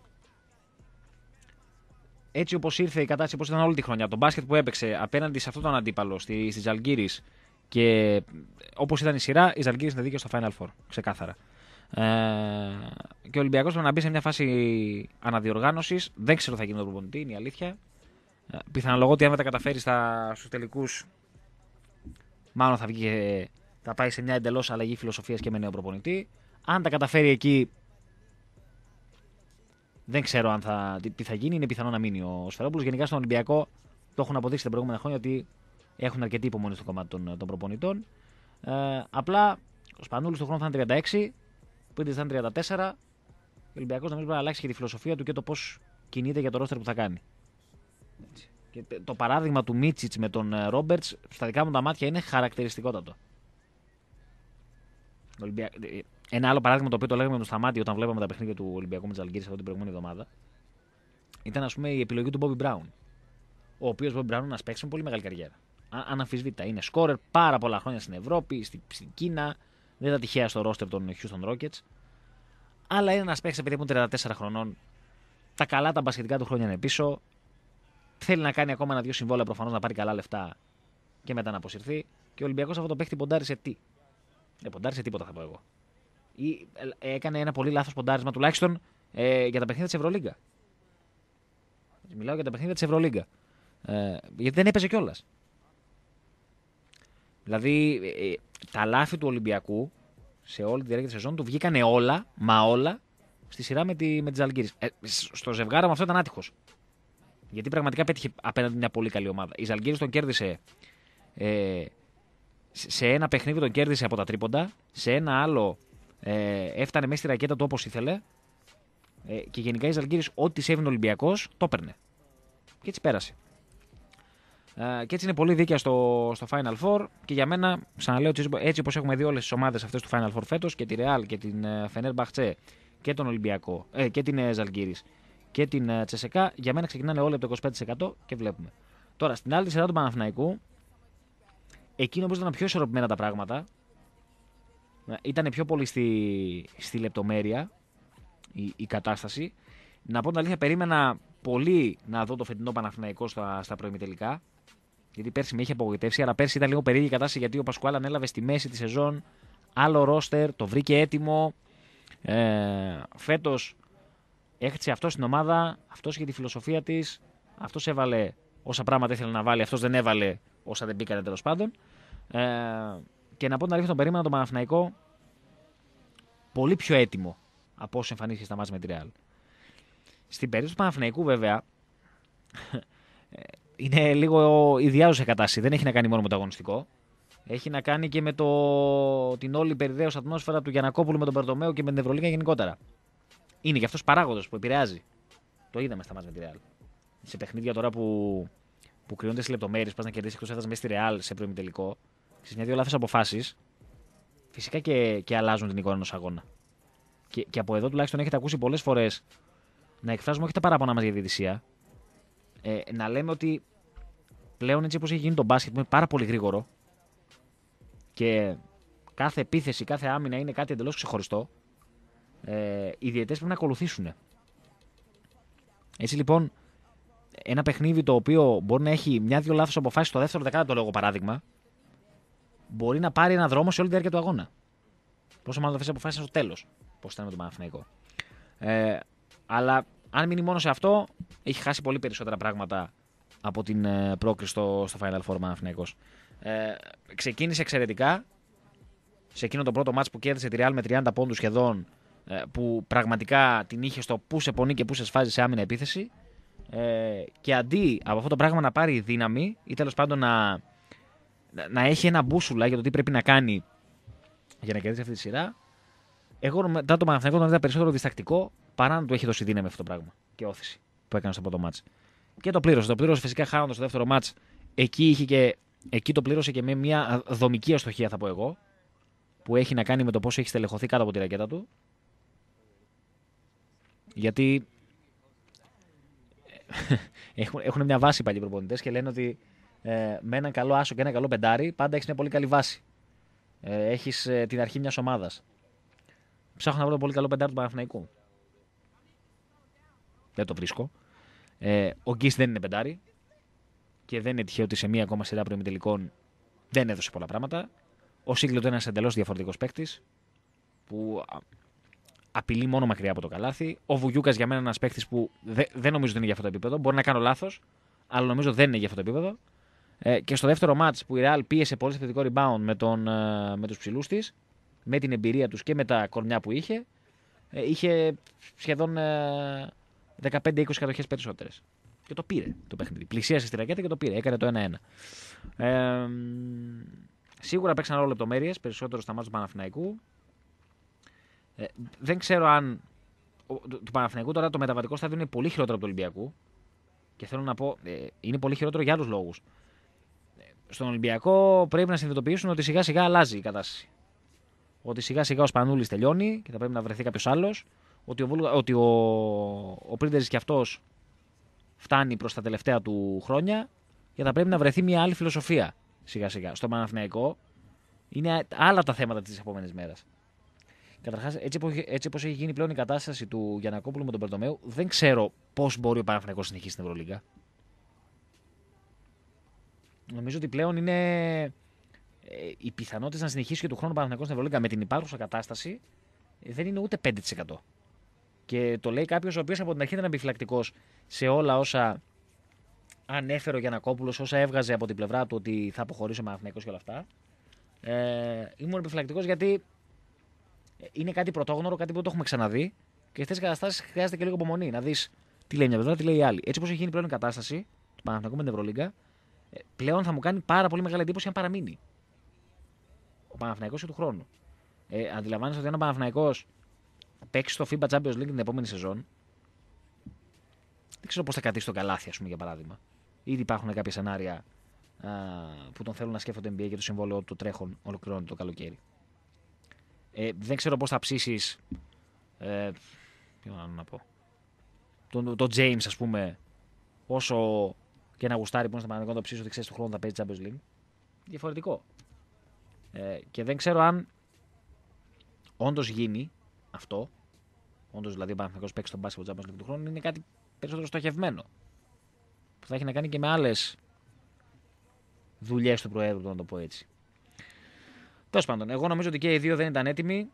έτσι όπως ήρθε η κατάσταση, όπως ήταν όλη τη χρονιά, το μπάσκετ που έπαιξε απέναντι σε αυτόν τον αντίπαλο στη, στη Ζαλγκίρις και όπως ήταν η σειρά, η Ζαλγκίρις είναι δίκαιο στο Final Four. Ξεκάθαρα. Ε, και ο Ολυμπιακός πρέπει να μπει σε μια φάση αναδιοργάνωσης. Δεν ξέρω τι θα γίνει με τον προπονητή, είναι η αλήθεια. Ε, πιθανολογώ ότι αν δεν τα καταφέρει στους τελικούς, μάλλον θα, βγει, θα πάει σε μια εντελώς αλλαγή φιλοσοφίας και με νέο προπονητή. Αν τα καταφέρει εκεί, δεν ξέρω αν θα, τι, τι θα γίνει. Είναι πιθανό να μείνει ο Σφερόπουλος. Γενικά στον Ολυμπιακό το έχουν αποδείξει τα προηγούμενα χρόνια ότι έχουν αρκετή υπομονή στο κομμάτι των, των προπονητών. Ε, απλά ο Σπανούλης του χρόνου θα είναι τριάντα έξι, ο Πρίντεζης θα είναι τριάντα τέσσερα. Ο Ολυμπιακός νομίζω πρέπει να αλλάξει και τη φιλοσοφία του και το πώς κινείται για το ρόστερ που θα κάνει. Έτσι. Και το παράδειγμα του Μίτσιτς με τον Ρόμπερτς στα δικά μου τα μάτια είναι χαρακτηριστικότατο. Ολυμπια... Ένα άλλο παράδειγμα το οποίο το λέγαμε με τον Σταμάτη όταν βλέπαμε τα παιχνίδια του Ολυμπιακού με τις Ζαλγκίρις την προηγούμενη εβδομάδα ήταν, ας πούμε, η επιλογή του Μπόμπι Μπράουν. Ο οποίος Μπόμπι Μπράουν είναι ένας παίκτης με πολύ μεγάλη καριέρα. Αναμφισβήτητα. Είναι σκόρερ πάρα πολλά χρόνια στην Ευρώπη, στην, στην Κίνα. Δεν ήταν τυχαία στο ρόστερ των Houston Rockets. Αλλά είναι ένας παίκτης επειδή είναι τριάντα τέσσερα χρονών. Τα καλά τα μπασκετικά του χρόνια είναι πίσω. Θέλει να κάνει ακόμα ένα-δύο συμβόλαια προφανώς να πάρει καλά λεφτά. και μετά να αποσυρθεί. Και ο Ολυμπιακός αυτό το παίχτη ποντάρει σε τι. Δεν ποντάρει σε τίποτα, θα πω εγώ. Ή έκανε ένα πολύ λάθος ποντάρισμα τουλάχιστον ε, για τα παιχνίδια της Ευρωλίγκα. Μιλάω για τα παιχνίδια της Ευρωλίγκα. Ε, γιατί δεν έπαιζε κιόλας. Δηλαδή ε, τα λάθη του Ολυμπιακού σε όλη τη διάρκεια της σεζόν του βγήκανε όλα, μα όλα, στη σειρά με, τη, με τις Ζαλγκίρις. Ε, στο ζευγάρο με αυτό ήταν άτυχος. Γιατί πραγματικά πέτυχε απέναντι μια πολύ καλή ομάδα. Η Ζαλγκίρις τον κέρδισε. Ε, σε ένα παιχνίδι τον κέρδισε από τα τρίποντα. Σε ένα άλλο ε, έφτανε μέσα στη ρακέτα του όπως ήθελε. Ε, και γενικά η Ζαλγκίρις, ό,τι της έβγαινε ο Ολυμπιακός, το έπαιρνε. Και έτσι πέρασε. Ε, και έτσι είναι πολύ δίκαια στο, στο Final Four. Και για μένα, ξαναλέω, έτσι όπως έχουμε δει όλες τις ομάδες αυτές του Final Four φέτος, και τη Real και την Fenerbahce και τον Ολυμπιακό, ε, και την Ζαλγκίρις και την Τσεσεκά, για μένα ξεκινάνε όλοι από το είκοσι πέντε τοις εκατό και βλέπουμε. Τώρα, στην άλλη σειρά του Παναθηναϊκού, εκεί νομίζω ήταν πιο ισορροπημένα τα πράγματα. Ήταν πιο πολύ στη, στη λεπτομέρεια η, η κατάσταση. Να πω την αλήθεια, περίμενα πολύ να δω το φετινό Παναθηναϊκό στα, στα προημιτελικά. Γιατί πέρσι με είχε απογοητεύσει, αλλά πέρσι ήταν λίγο περίεργη η κατάσταση γιατί ο Πασκουάλ ανέλαβε στη μέση τη σεζόν άλλο ρόστερ, το βρήκε έτοιμο. Ε, φέτος έχτισε αυτό στην ομάδα, αυτός είχε τη φιλοσοφία της, αυτός έβαλε όσα πράγματα ήθελε να βάλει, αυτός δεν έβαλε όσα δεν μπήκανε τέλος πάντων. Ε, και να πω την αλήθεια, τον περίμενα τον Παναθηναϊκό πολύ πιο έτοιμο από όσο εμφανίστηκε στα μάτς με τη Real. Στην περίπτωση του Παναθηναϊκού, βέβαια, είναι λίγο ιδιάζουσα κατάσταση. Δεν έχει να κάνει μόνο με το αγωνιστικό. Έχει να κάνει και με το... την όλη περιδέωση ατμόσφαιρα του Γιαννακόπουλου με τον Μπαρτομέου και με την Ευρωλίγα γενικότερα. Είναι και αυτός παράγοντας που επηρεάζει. Το είδαμε στα μάτς με τη Real. Σε παιχνίδια τώρα που, που κρυώνται στις λεπτομέρειες, πας να κερδίσει εκτός έδρας μέσα στη Real σε προημιτελικό, σε μια-δύο λάθος αποφάσεις, φυσικά και, και αλλάζουν την εικόνα ενός αγώνα. Και, και από εδώ τουλάχιστον έχετε ακούσει πολλές φορές να εκφράζουμε όχι τα παράπονα μας για διαιτησία, ε, να λέμε ότι πλέον έτσι όπως έχει γίνει το μπάσκετ, που είναι πάρα πολύ γρήγορο και κάθε επίθεση, κάθε άμυνα είναι κάτι εντελώς ξεχωριστό, ε, οι διαιτητές πρέπει να ακολουθήσουν. Έτσι λοιπόν, ένα παιχνίδι το οποίο μπορεί να έχει μια-δυο λάθος αποφάσεις στο δεύτερο δεκάλεπτο, λόγω παράδειγμα, μπορεί να πάρει ένα δρόμο σε όλη τη διάρκεια του αγώνα. Πόσο μάλλον αυτές τις αποφάσεις στο τέλος, πώς ήταν με τον Παναθηναϊκό. Ε, αλλά αν μείνει μόνο σε αυτό, έχει χάσει πολύ περισσότερα πράγματα από την ε, πρόκριση στο, στο Final Four Παναθηναϊκός. Ε, ξεκίνησε εξαιρετικά σε εκείνο το πρώτο μάτς που κέρδισε τη Real με τριάντα πόντους σχεδόν, ε, που πραγματικά την είχε στο που σε πονεί και που σε σφάζει σε άμυνα επίθεση. Ε, και αντί από αυτό το πράγμα να πάρει δύναμη ή τέλος πάντων να, να έχει ένα μπούσουλα για το τι πρέπει να κάνει για να κερδίσει αυτή τη σειρά, εγώ μετά το Παναθηναϊκό τον είδα περισσότερο διστακτικό παρά να του έχει δώσει δύναμη αυτό το πράγμα και όθηση που έκανε στο πρώτο μάτς. Και το πλήρωσε. Το πλήρωσε φυσικά χάνοντας το δεύτερο μάτς. Εκεί, είχε και, εκεί το πλήρωσε και με μια δομική αστοχία, θα πω εγώ, που έχει να κάνει με το πώς έχει στελεχωθεί κάτω από τη ρακέτα του. Γιατί έχουν, έχουν μια βάση οι παλιοί προπονητές και λένε ότι ε, με έναν καλό άσο και ένα καλό πεντάρι πάντα έχεις μια πολύ καλή βάση. Ε, έχεις ε, την αρχή μιας ομάδας. Ψάχνω να βρω το πολύ καλό πεντάρι του Παναθηναϊκού. Δεν το βρίσκω. Ε, ο Γκις δεν είναι πεντάρι και δεν είναι τυχαίο ότι σε μία ακόμα σειρά προημιτελικών δεν έδωσε πολλά πράγματα. Ο Σίγκλετ είναι ένας εντελώς διαφορετικός παίκτης που απειλεί μόνο μακριά από το καλάθι. Ο Βουγιούκας για μένα είναι ένας παίκτης που δεν, δεν νομίζω ότι είναι για αυτό το επίπεδο. Μπορεί να κάνω λάθος, αλλά νομίζω δεν είναι για αυτό το επίπεδο. Ε, και στο δεύτερο μάτς που η Real πίεσε πολύ στο θετικό rebound με, τον, ε, με τους ψηλούς της, με την εμπειρία τους και με τα κορμιά που είχε, ε, είχε σχεδόν ε, δεκαπέντε είκοσι κατοχές περισσότερες. Και το πήρε το παιχνίδι. Πλησίασε στη ρακέτα και το πήρε. Έκανε το ένα ένα. Ε, σίγουρα παίξαν ρόλο λεπτομέρειες περισσότερο στα μάτια του Παναθηναϊκού. Ε, δεν ξέρω αν. Του Παναθηναϊκού τώρα το μεταβατικό στάδιο είναι πολύ χειρότερο από του Ολυμπιακού. Και θέλω να πω, ε, είναι πολύ χειρότερο για άλλους λόγους. Στον Ολυμπιακό πρέπει να συνειδητοποιήσουν ότι σιγά σιγά αλλάζει η κατάσταση. Ότι σιγά σιγά ο Σπανούλης τελειώνει και θα πρέπει να βρεθεί κάποιος άλλος. Ότι ο, ότι ο, ο Πρίντεζης κι αυτός φτάνει προς τα τελευταία του χρόνια και θα πρέπει να βρεθεί μια άλλη φιλοσοφία σιγά σιγά. Στο Παναθηναϊκό είναι άλλα τα θέματα της επόμενης μέρας. Καταρχάς, έτσι, έτσι όπως έχει γίνει πλέον η κατάσταση του Γιαννακόπουλου με τον Μπαρτομέου, δεν ξέρω πώς μπορεί ο Παναθηναϊκός να συνεχίσει στην Ευρωλίγκα. νομίζω ότι πλέον είναι ε, οι πιθανότητες να συνεχίσει και του χρόνου ο Παναθηναϊκός στην Ευρωλίγκα με την υπάρχουσα κατάσταση ε, δεν είναι ούτε πέντε τοις εκατό. Και το λέει κάποιος ο οποίος από την αρχή ήταν επιφυλακτικός σε όλα όσα ανέφερε ο Γιαννακόπουλος, όσα έβγαζε από την πλευρά του ότι θα αποχωρήσει ο Παναθηναϊκός και όλα αυτά. Ε, ήμουν επιφυλακτικός γιατί είναι κάτι πρωτόγνωρο, κάτι που δεν το έχουμε ξαναδεί και σε αυτές τις καταστάσεις χρειάζεται και λίγο υπομονή. Να δεις τι λέει μια πλευρά, τι λέει η άλλη. Έτσι όπως έχει γίνει πλέον η κατάσταση του Παναθηναϊκού με την Ευρωλίγκα, πλέον θα μου κάνει πάρα πολύ μεγάλη εντύπωση αν παραμείνει ο Παναθηναϊκός και του χρόνου. Ε, αντιλαμβάνεσαι ότι αν ο Παναθηναϊκός παίξει στο φίμπα Champions League την επόμενη σεζόν, δεν ξέρω πώς θα κρατήσει το καλάθι, ας πούμε, για παράδειγμα. Ήδη υπάρχουν κάποια σενάρια α, που τον θέλουν να σκέφτονται εν μπι έι και το συμβόλαιο του τρέχον ολοκληρώνεται το καλοκαίρι. Ε, δεν ξέρω πώς θα ψήσεις. Ε, τι να πω. Τον το James, ας πούμε, όσο και να γουστάρει που είναι στο Παναθηναϊκό, το ψήσεις ότι ξέρεις του χρόνου θα παίζει Champions League. Διαφορετικό. Ε, και δεν ξέρω αν όντως γίνει αυτό. Όντως δηλαδή ο Παναθηναϊκός παίξει τον μπάσκετ Champions League του χρόνου, είναι κάτι περισσότερο στοχευμένο. Που θα έχει να κάνει και με άλλες δουλειές του Προέδρου, να το πω έτσι. Τέλος πάντων, εγώ νομίζω ότι και οι δύο δεν ήταν έτοιμοι.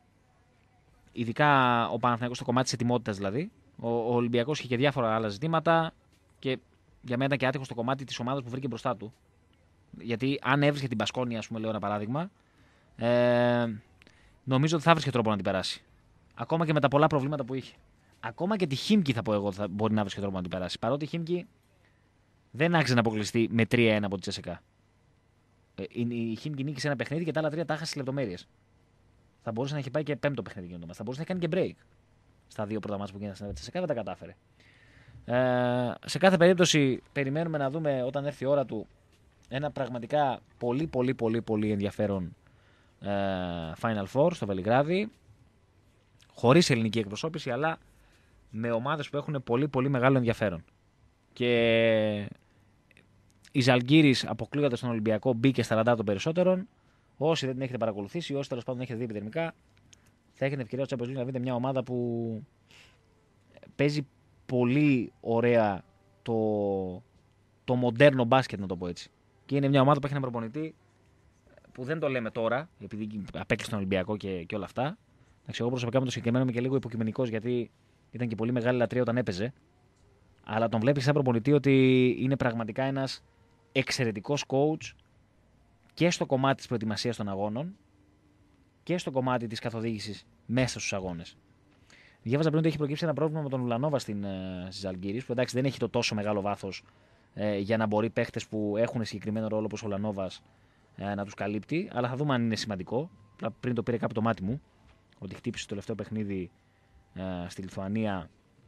Ειδικά ο Παναθηναϊκός στο κομμάτι της ετοιμότητας δηλαδή. Ο, ο Ολυμπιακός είχε και διάφορα άλλα ζητήματα και για μένα ήταν και άτυχο στο κομμάτι της ομάδας που βρήκε μπροστά του. Γιατί αν έβρισκε την Μπασκόνια, ας πούμε, λέω ένα παράδειγμα, ε, νομίζω ότι θα βρίσκε τρόπο να την περάσει. Ακόμα και με τα πολλά προβλήματα που είχε. Ακόμα και τη Χίμκι, θα πω εγώ, θα μπορεί να βρίσκει τρόπο να την περάσει. Παρότι η Χίμκι δεν άξιζε να αποκλειστεί με τρία ένα από τη Τσέσσεκα. Ε, η Χίμκι νίκησε ένα παιχνίδι και τα άλλα τρία τα έχασε στις λεπτομέρειες. Θα μπορούσε να έχει πάει και πέμπτο παιχνίδι εκείνο το μάτς. Θα μπορούσε να έχει κάνει και break στα δύο πρώτα μάτς που γίνανε στην Τσέσσεκα, δεν τα κατάφερε. Ε, σε κάθε περίπτωση, περιμένουμε να δούμε όταν έρθει η ώρα του ένα πραγματικά πολύ πολύ πολύ πολύ ενδιαφέρον ε, Final Four στο Βελιγράδι. Χωρίς ελληνική εκπροσώπηση, αλλά με ομάδες που έχουν πολύ πολύ μεγάλο ενδιαφέρον. Και η Ζαλγκίρις, αποκλείοντας τον Ολυμπιακό, μπήκε στα ραντάρ των περισσότερων. Όσοι δεν την έχετε παρακολουθήσει, όσοι τέλος πάντων έχετε δει επιδερμικά, θα έχετε ευκαιρία στο Champions League να δείτε μια ομάδα που παίζει πολύ ωραία το, το μοντέρνο μπάσκετ, να το πω έτσι. Και είναι μια ομάδα που έχει έναν προπονητή που δεν το λέμε τώρα, επειδή απέκλεισε τον Ολυμπιακό και, και όλα αυτά. Εγώ προσωπικά με το συγκεκριμένο είμαι και λίγο υποκειμενικός, γιατί ήταν και πολύ μεγάλη λατρεία όταν έπαιζε. Αλλά τον βλέπει σαν προπονητή ότι είναι πραγματικά ένας εξαιρετικός coach και στο κομμάτι της προετοιμασίας των αγώνων και στο κομμάτι της καθοδήγησης μέσα στους αγώνες. Διάβαζα πριν ότι έχει προκύψει ένα πρόβλημα με τον Ουλανόβα στην Ζαλγκίρις, που εντάξει δεν έχει το τόσο μεγάλο βάθος ε, για να μπορεί παίχτες που έχουν συγκεκριμένο ρόλο όπως ο Ουλανόβας ε, να τους καλύπτει, αλλά θα δούμε αν είναι σημαντικό. Πριν το πήρε κάπου το μάτι μου, ότι χτύπησε το τελευταίο παιχνίδι ε, στη Λιθουανία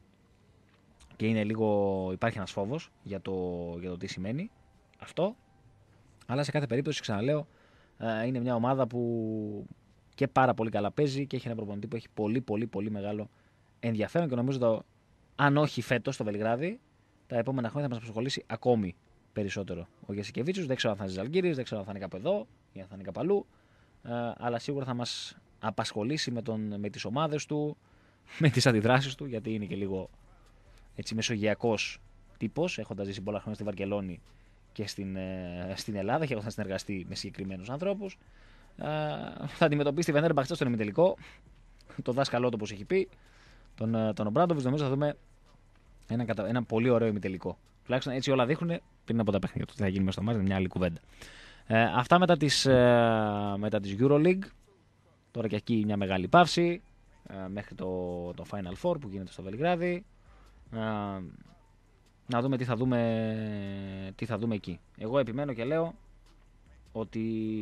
και είναι λίγο, υπάρχει ένας φόβος για το, για το τι σημαίνει αυτό. Αλλά σε κάθε περίπτωση, ξαναλέω, ε, είναι μια ομάδα που και πάρα πολύ καλά παίζει και έχει ένα προπονητή που έχει πολύ πολύ πολύ μεγάλο ενδιαφέρον και νομίζω ότι αν όχι φέτος στο Βελιγράδι, τα επόμενα χρόνια θα μας απασχολήσει ακόμη περισσότερο ο Γιασικεβίτσιος. Δεν ξέρω αν θα είναι στις Ζαλγκίρις, δεν ξέρω αν θα είναι κάπου εδώ ή αν θα είναι κάπου αλλού, ε, αλλά σίγουρα θα μας απασχολήσει με, τον, με τις ομάδες του, με τις αντιδράσεις του, γιατί είναι και λίγο έτσι μεσογειακός τύπος, έχοντας ζήσει πολλά χρόνια στη Βαρκελόνη και στην, ε, στην Ελλάδα και έχοντας συνεργαστεί με συγκεκριμένους ανθρώπους. Ε, θα αντιμετωπίσει τη Φενέρμπαχτσε στον ημιτελικό, το δάσκαλό του όπως έχει πει, τον, τον Ομπράντοβιτς. Νομίζω θα δούμε ένα, ένα πολύ ωραίο ημιτελικό. Τουλάχιστον έτσι όλα δείχνουν πριν από τα παιχνίδια του. Τι θα γίνει μέσα στο μάτι, είναι μια άλλη κουβέντα. Ε, αυτά μετά της, ε, μετά της EuroLeague. Τώρα και εκεί μια μεγάλη παύση ε, μέχρι το, το Final Four που γίνεται στο Βελιγράδι. Ε, να δούμε τι θα δούμε, τι θα δούμε εκεί. Εγώ επιμένω και λέω ότι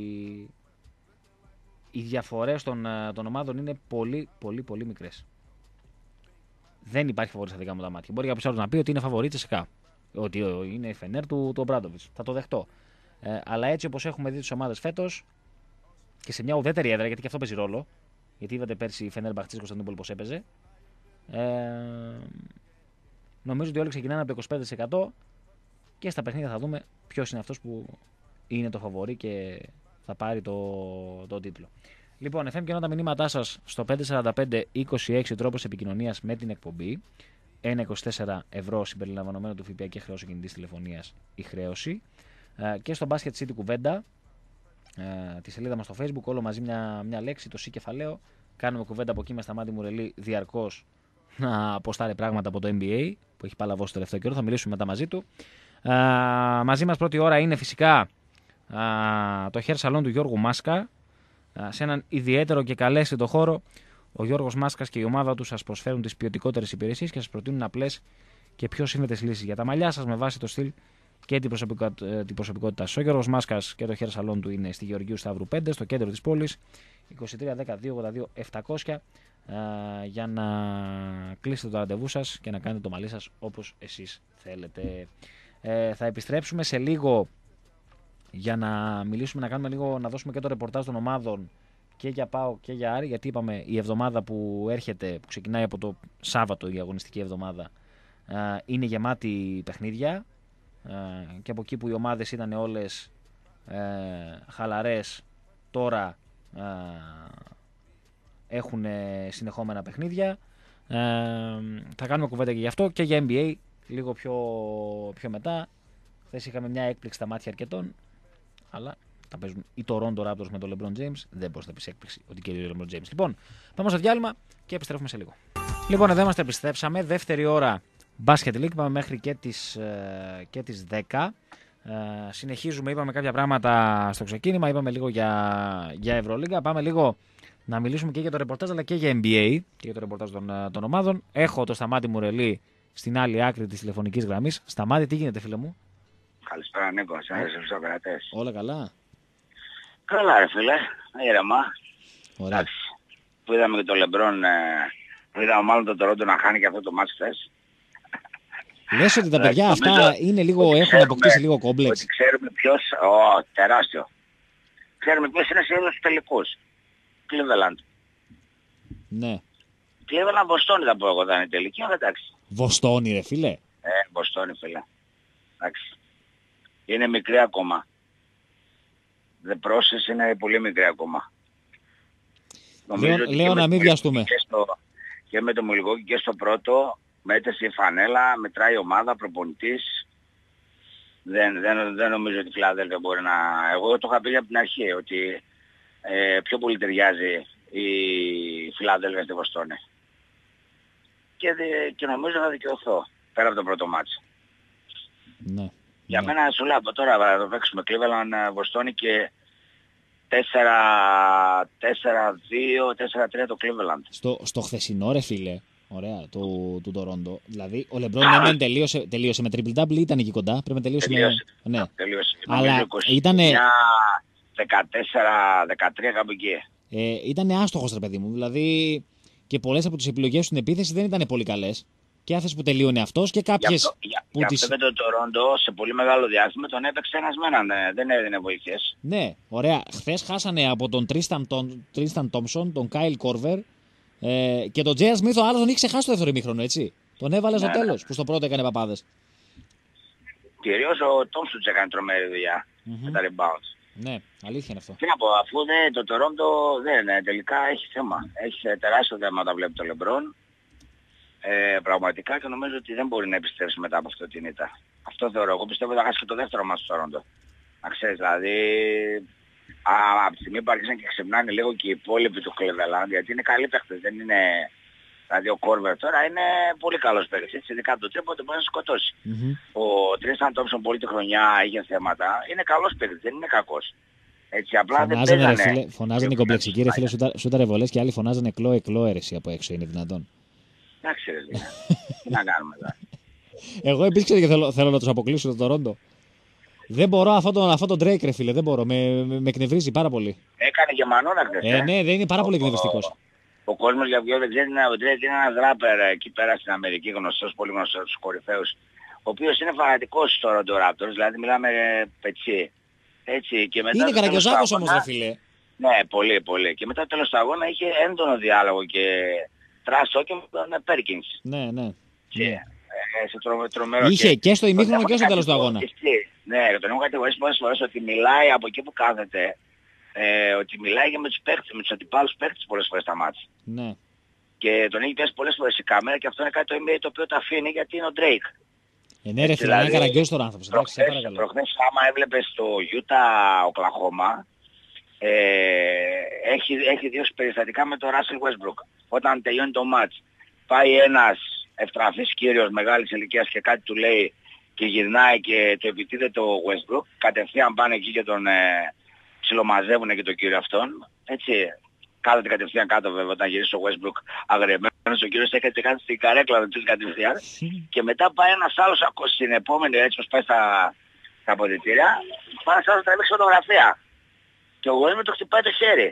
οι διαφορές των, των ομάδων είναι πολύ πολύ πολύ μικρές. Δεν υπάρχει φαβορί στα δικά μου τα μάτια. Μπορεί κάποιος άλλος να πει ότι είναι φαβορί της ΕΚΑ. Ότι είναι η Φενέρ του, του Ομπράντοβιτς. Θα το δεχτώ. Ε, αλλά έτσι όπως έχουμε δει τις ομάδες φέτος και σε μια ουδέτερη έδρα, γιατί και αυτό παίζει ρόλο. Γιατί είδατε πέρσι η Φενέρμπαχτσε Κωνσταντινούπολη πώς έπαιζε. Ε, νομίζω ότι όλοι ξεκινάνε από το είκοσι πέντε τοις εκατό και στα παιχνίδια θα δούμε ποιος είναι αυτός που είναι το φαβορί και θα πάρει το, το τίτλο. Λοιπόν, εφ εμ και τα μηνύματά σας στο πέντε τέσσερα πέντε είκοσι έξι τρόπος επικοινωνίας με την εκπομπή. ένα κόμμα είκοσι τέσσερα ευρώ συμπεριλαμβανομένου του ΦΠΑ και χρέωση κινητής τηλεφωνίας η χρέωση. Ε, και στο Basket City κουβέντα, ε, τη σελίδα μας στο Facebook, όλο μαζί μια, μια λέξη, το C κεφαλαίο. Κάνουμε κουβέντα από εκεί με Σταμάτη Μουρελή διαρκώς να αποστάρει πράγματα από το N B A που έχει παλαβώσει το τελευταίο καιρό. Θα μιλήσουμε μετά μαζί του. Ε, μαζί μας πρώτη ώρα είναι φυσικά ε, το hair salon του Γιώργου Μάσκα. Ε, σε έναν ιδιαίτερο και καλέσθητο χώρο, ο Γιώργος Μάσκας και η ομάδα του σας προσφέρουν τις ποιοτικότερες υπηρεσίες και σας προτείνουν απλές και πιο σύνδετες λύσεις για τα μαλλιά σας με βάση το στυλ και την προσωπικότητά, την προσωπικότητά σας. Ο Γιώργος Μάσκας και το hair salon του είναι στη Γεωργίου Σταύρου πέντε, στο κέντρο της πόλης, είκοσι τρία δέκα δύο ογδόντα δύο επτακόσια, ε, για να κλείσετε το ραντεβού σας και να κάνετε το μαλλί σας όπως εσείς θέλετε. Ε, θα επιστρέψουμε σε λίγο για να μιλήσουμε, να κάνουμε λίγο, να δώσουμε και το ρεπορτάζ των ομάδων και για ΠΑΟ και για Άρη, γιατί είπαμε η εβδομάδα που έρχεται, που ξεκινάει από το Σάββατο η αγωνιστική εβδομάδα, ε, είναι γεμάτη παιχνίδια, ε, και από εκεί που οι ομάδες ήταν όλες ε, χαλαρές, τώρα ε, έχουν συνεχόμενα παιχνίδια. Ε, θα κάνουμε κουβέντα και γι' αυτό και για N B A λίγο πιο, πιο μετά. Χθες είχαμε μια έκπληξη στα μάτια αρκετών, αλλά θα παίζουν οι Toronto Raptors με τον LeBron James. Δεν μπορεί να πει έκπληξη ότι κερδίζει ο LeBron James. Λοιπόν, πάμε στο διάλειμμα και επιστρέφουμε σε λίγο. Λοιπόν, εδώ είμαστε, επιστρέψαμε. Δεύτερη ώρα Basket League. Πάμε μέχρι και τις, και τις δέκα. Ε, συνεχίζουμε, είπαμε κάποια πράγματα στο ξεκίνημα. Είπαμε λίγο για, για Ευρωλίγκα. Πάμε λίγο να μιλήσουμε και για το ρεπορτάζ αλλά και για N B A και για το ρεπορτάζ των, των ομάδων. Έχω το Σταμάτη Μουρελή στην άλλη άκρη της τηλεφωνικής γραμμής. Σταμάτη, τι γίνεται, φίλε μου? Καλησπέρα, Νίκο. Σαν στους ακροατές. Όλα καλά? Καλά, ρε φίλε. Ήρεμα. Ωραία. Εντάξει. Που είδαμε και το Λεμπρόν, ε, που είδαμε μάλλον το Toronto να χάνει και αυτό το μάτς χθες. Λες ότι τα παιδιά αυτά είναι λίγο, έχουν ξέρουμε, αποκτήσει λίγο κόμπλεξ? Ότι ξέρουμε ποιος, ω, τεράστιο. Ξέρουμε ποιος είναι σε όλους τους τελικούς. Cleveland. Ναι. Cleveland, Βοστόνη θα πω εγώ, θα είναι τελική, αλλά εντάξει. Βοστόνη, ρε φίλε. Ε, Βοστόνη, φίλε. Εντάξει. Είναι μικρή ακόμα. The process είναι πολύ μικρή ακόμα. Λέω, λέω να μην βιαστούμε. Και, στο, και με το Μιλγόκι και στο πρώτο μέτρησε η φανέλα, μετράει η ομάδα, προπονητής. Δεν, δεν, δεν νομίζω ότι η Φιλαδέλφια μπορεί να... Εγώ το είχα πει από την αρχή ότι ε, πιο πολύ ταιριάζει η Φιλαδέλφια στη Βοστόνη. Και, και νομίζω θα δικαιωθώ πέρα από το πρώτο μάτς. Ναι. Για ναι. μένα σου λέω από τώρα θα το παίξουμε Cleveland, Βοστόνη και τέσσερα δύο, τέσσερα τρία το Cleveland. Στο, στο χθεσινό, ρε φίλε, ωραία, του, του Toronto. Δηλαδή ο LeBron ναι, τελείωσε, τελείωσε με triple double ή ήταν εκεί κοντά? Πρέπει να τελείωσε, τελείωσε με... Ναι. Τελείωσε. Αλλά ήτανε... δεκατέσσερα δεκατρία κάπου εκεί. Ε, ήτανε άστοχος, ρε παιδί μου. Δηλαδή και πολλές από τις επιλογές στην επίθεση δεν ήταν πολύ καλές. Και αυτές που τελείωνε αυτός και κάποιες... Γι' αυτό, για, που για τις... αυτό με τον Toronto σε πολύ μεγάλο διάστημα τον έπαιξε ένας με έναν, δεν έδινε βοήθειες. Ναι, ωραία. Χθες χάσανε από τον Tristan, τον Tristan Thompson, τον Kyle Korver ε, και τον J R Smith, ο άλλος τον είχε ξεχάσει το δεύτερο ημίχρονο, έτσι. Τον έβαλε στο ναι, τέλος, ναι. που στο πρώτο έκανε παπάδες. Κυρίως ο Thompson τους έκανε τρομερή δουλειά mm-hmm. με τα rebounds. Ναι, αλήθεια είναι αυτό. Τι να πω, αφού δεν, το Toronto δεν, τελικά έχει θέμα. Έχει τεράστιο θέμα όταν βλέπει το LeBron. Ε, πραγματικά και νομίζω ότι δεν μπορεί να επιστρέψει μετά από αυτό την ήττα. Αυτό θεωρώ. Εγώ πιστεύω ότι θα χάσει και το δεύτερο μας στο Toronto. Να ξέρεις, δηλαδή α, από τη στιγμή που άρχισαν και ξυπνάνε λίγο και οι υπόλοιποι του Cleveland, γιατί είναι καλοί παίχτες, δεν είναι... Δηλαδή ο Korver τώρα είναι πολύ καλός παίκτης, έτσι, ειδικά το τρίπο του μπορεί να σκοτώσει. Mm-hmm. Ο Tristan Thompson πολύ τη χρονιά είχε θέματα, είναι καλός παίκτης, δεν είναι κακός. Έτσι, απλά φωνάζανε, δεν παίζανε... Φίλε, φωνάζανε κομπλεξικοί ρε φίλε, σούτα ρεβολές και άλλοι φωνάζανε κλόε κλόε ρεσί από έξω, είναι δυνατόν? Εντάξει ρε φίλε, τι να κάνουμε τώρα. Εγώ επίσης ξέρω και θέλω, θέλω να τους αποκλείσω το Toronto. Δεν μπορώ αυτό το, αυτό το Drake ρε φίλε, δεν μπορώ, με, με, με εκνευρίζει πάρα πολύ. Έκανε και μανώνα χθες. Ε, ναι, δεν είναι πάρα πολύ εκνευριστικός. Ο, ο κόσμος για ποιο δεν ξέρει, ο Drake είναι ένας ράπερ εκεί πέρα στην Αμερική, γνωστός, πολύ γνωστός στους κορυφαίους, ο οποίος είναι φανατικός στο Toronto Raptors, δηλαδή μιλάμε πετσί. Έτσι, και μετά είναι καραγκιόζάκος όμως ρε φίλε. Ναι, πολύ, πολύ. Και μετά το τέλος του αγώνα είχε έντονο διάλογο και τράστο και με τον Perkins. Ναι, ναι. Και, ναι. Ε, σε τρο, τρομερό είχε και, και στο ημίχρονο και στο τέλος του αγώνα. Ναι, τον έχω κατηγορήσει πολλές φορές ότι μιλάει από εκεί που κάθεται, ε, ότι μιλάει και με τους παίκτες, με τους αντιπάλους παίκτες πολλές φορές στα μάτια. Ναι. Και τον έχει πιάσει πολλές φορές η κάμερα και αυτό είναι κάτι το N B A το οποίο το αφήνει γιατί είναι ο Drake. Ε, ναι, ρε φίλε, είναι καραγκιός τώρα άνθρωπος. Προχθές, άμα έβλεπες το Utah Οκλαχώμα, ε, έχει, έχει δύο περιστατικά με το Russell Westbrook. Όταν τελειώνει το match, πάει ένας ευτραφής κύριος μεγάλης ηλικίας και κάτι του λέει και γυρνάει και το επιτίθεται το Westbrook, κατευθείαν πάνε εκεί και τον ε, ψιλομαζεύουν και τον κύριο αυτόν, έτσι. Κάθεται κατευθείαν κάτω βέβαια όταν γυρίσει ο Westbrook αγριεμένος, ο κύριος έκανε κάτι στην καρέκλα του κατευθείαν και μετά πάει ένας άλλος στην επόμενη, έτσι όπως πάει στα, στα αποδυτήρια, πάει ένας άλλος να τραβήξει φωτογραφία και ο Westbrook το χτυπάει το χέρι.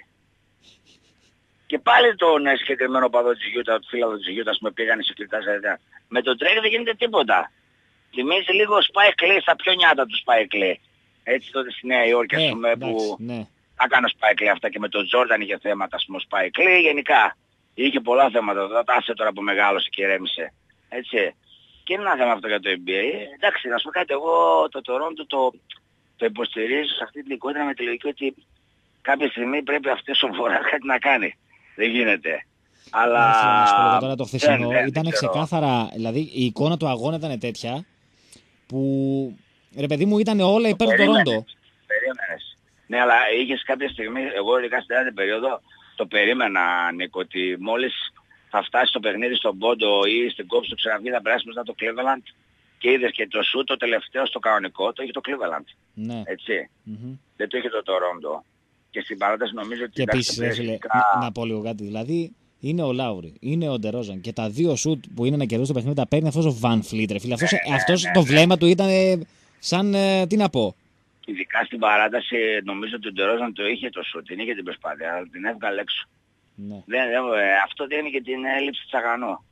Και πάλι τον συγκεκριμένο παδό της Γιούτα, το φίλο της Γιούτα, με πήγανε σε κλειτά ζητά. Με τον τρέχει δεν γίνεται τίποτα. Θυμίζει λίγο Spike Lee στα πιο νιάτα του Spike Lee. Έτσι τότε στη Νέα Υόρκη, ας πούμε, που ναι. θα κάνω Spike Lee αυτά και με τον Jordan είχε θέματα, ας πούμε, Spike Lee. Γενικά είχε πολλά θέματα, θα τα άσε τώρα που μεγάλωσε και ρέμισε. Έτσι. Και είναι ένα θέμα αυτό για το N B A. Εντάξει, να σου πω κάτι, εγώ το Toronto το, το υποστηρίζω σε αυτή την εικόνα με τη λογική ότι κάποια στιγμή πρέπει αυτές ο Βορράς κάτι να κάνει. Δεν γίνεται. Αλλά να τώρα το χθεσινό δεν, δεν, ήταν δεν ξεκάθαρα, δηλαδή η εικόνα του αγώνα ήταν τέτοια που, ρε παιδί μου, ήταν όλα υπέρ του Τορόντο. Περίμενες. Ναι, αλλά είχες κάποια στιγμή, εγώ ειδικά στην τέταρτη περίοδο, το περίμενα, Νίκο, ότι μόλις θα φτάσει το παιχνίδι στον πόντο ή στην κόψη του ξαναβγεί θα περάσει μετά το Cleveland και είδες και το σου το τελευταίο στο κανονικό το είχε το Cleveland. Ναι. Έτσι. Mm-hmm. Δεν το είχε το Toronto. Και στην παράταση νομίζω ότι... Και επίσης, ρε φίλε, να, να πω λίγο κάτι. Δηλαδή, είναι ο Λάουρι, είναι ο Ντερόζαν και τα δύο σουτ που είναι να κερδίσει το παιχνίδι τα παίρνει αυτός ο Βαν Φλίτ, ρε φίλε. Αυτός, ναι, αυτός ναι, το ναι. βλέμμα του ήταν σαν, ε, τι να πω. Ειδικά στην παράταση νομίζω ότι ο Ντερόζαν το είχε το σουτ, την είχε την προσπάθεια, αλλά την έβγαλε έξω. Ναι. Δεν, δεν, αυτό δίνει και την έλλειψη τσαγανό.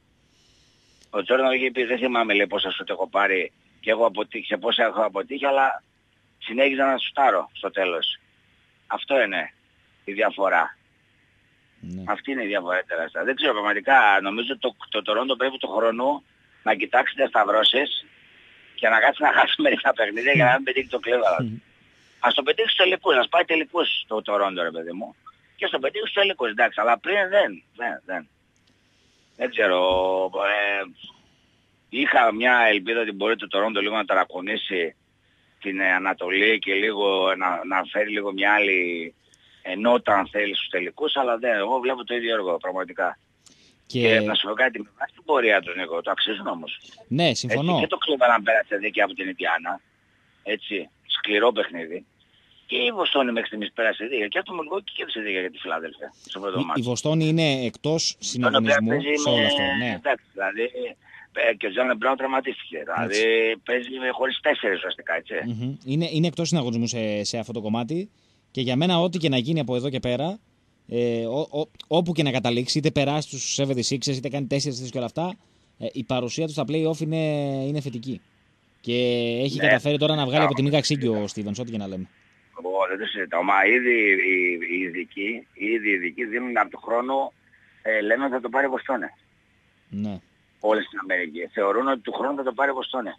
Ο Τζόρνταν είχε πει, δεν θυμάμαι λέει πόσα σουτ έχω πάρει και έχω αποτύχει, σε πόσα έχω αποτύχει, αλλά συνέχιζα να σουτάρω στο τέλος. Αυτό είναι η διαφορά. Ναι. Αυτή είναι η διαφορά τεράστια. Δεν ξέρω πραγματικά, νομίζω το, το Toronto πρέπει το χρόνο να κοιτάξει τις σταυρώσεις και να κάτσει να χάσει μερικά παιχνίδια για να μην πετύχει το Cleveland. Ας το πετύχει στους τελικούς, ας πάει τελικούς το Toronto ρε παιδί μου. Και ας το πετύχει στους τελικούς, εντάξει, αλλά πριν δεν, δεν, δεν. Δεν ξέρω, ε, είχα μια ελπίδα ότι μπορεί το Toronto λίγο να ταρακονίσει την Ανατολή και λίγο να, να φέρει λίγο μια άλλη ενότητα αν θέλει στους τελικούς, αλλά δεν, εγώ βλέπω το ίδιο έργο πραγματικά. Και, και να σου πω κάτι, με βάση την πορεία τους, Νίκο, το αξίζουν όμως. Ναι, συμφωνώ. Έτσι, και το Cleveland πέρασε δίκαια από την Ιντιάνα, έτσι, σκληρό παιχνίδι. Και η Βοστόνη μέχρι στιγμής πέρασε δίκαια και αυτό με λίγο και κέρδισε δίκαια για τη Φιλαδέλφια. Η, η Βοστόνη είναι εκτός συναγωνισμού σε όλο αυτό, ναι. Εντάξει, δηλαδή, και ο Τζάλεν Μπράουν τραυματίστηκε. Δηλαδή παίζει χωρίς τέσσερις ουσιαστικά, έτσι. Mm-hmm. Είναι, είναι εκτός συναγωνισμού σε, σε αυτό το κομμάτι και για μένα ό,τι και να γίνει από εδώ και πέρα, ε, ό, ό, όπου και να καταλήξει, είτε περάσει τους εβδομήντα έξι είτε κάνει τέσσερις θέσεις και όλα αυτά, ε, η παρουσία του στα play-off είναι, είναι θετική. Και έχει ναι, καταφέρει τώρα να βγάλει από τη μίγα ξύγκη ο Στίβενς, ό,τι και να λέμε. Εγώ δεν το συζητάω, μα ήδη οι ειδικοί, ήδη οι ειδικοί δίνουν από τον χρόνο, ε, λένε ότι θα το πάρει η Βοστόνη. Ναι. Όλες στην Αμερική. Θεωρούν ότι του χρόνου θα το πάρει η Βοστόνη.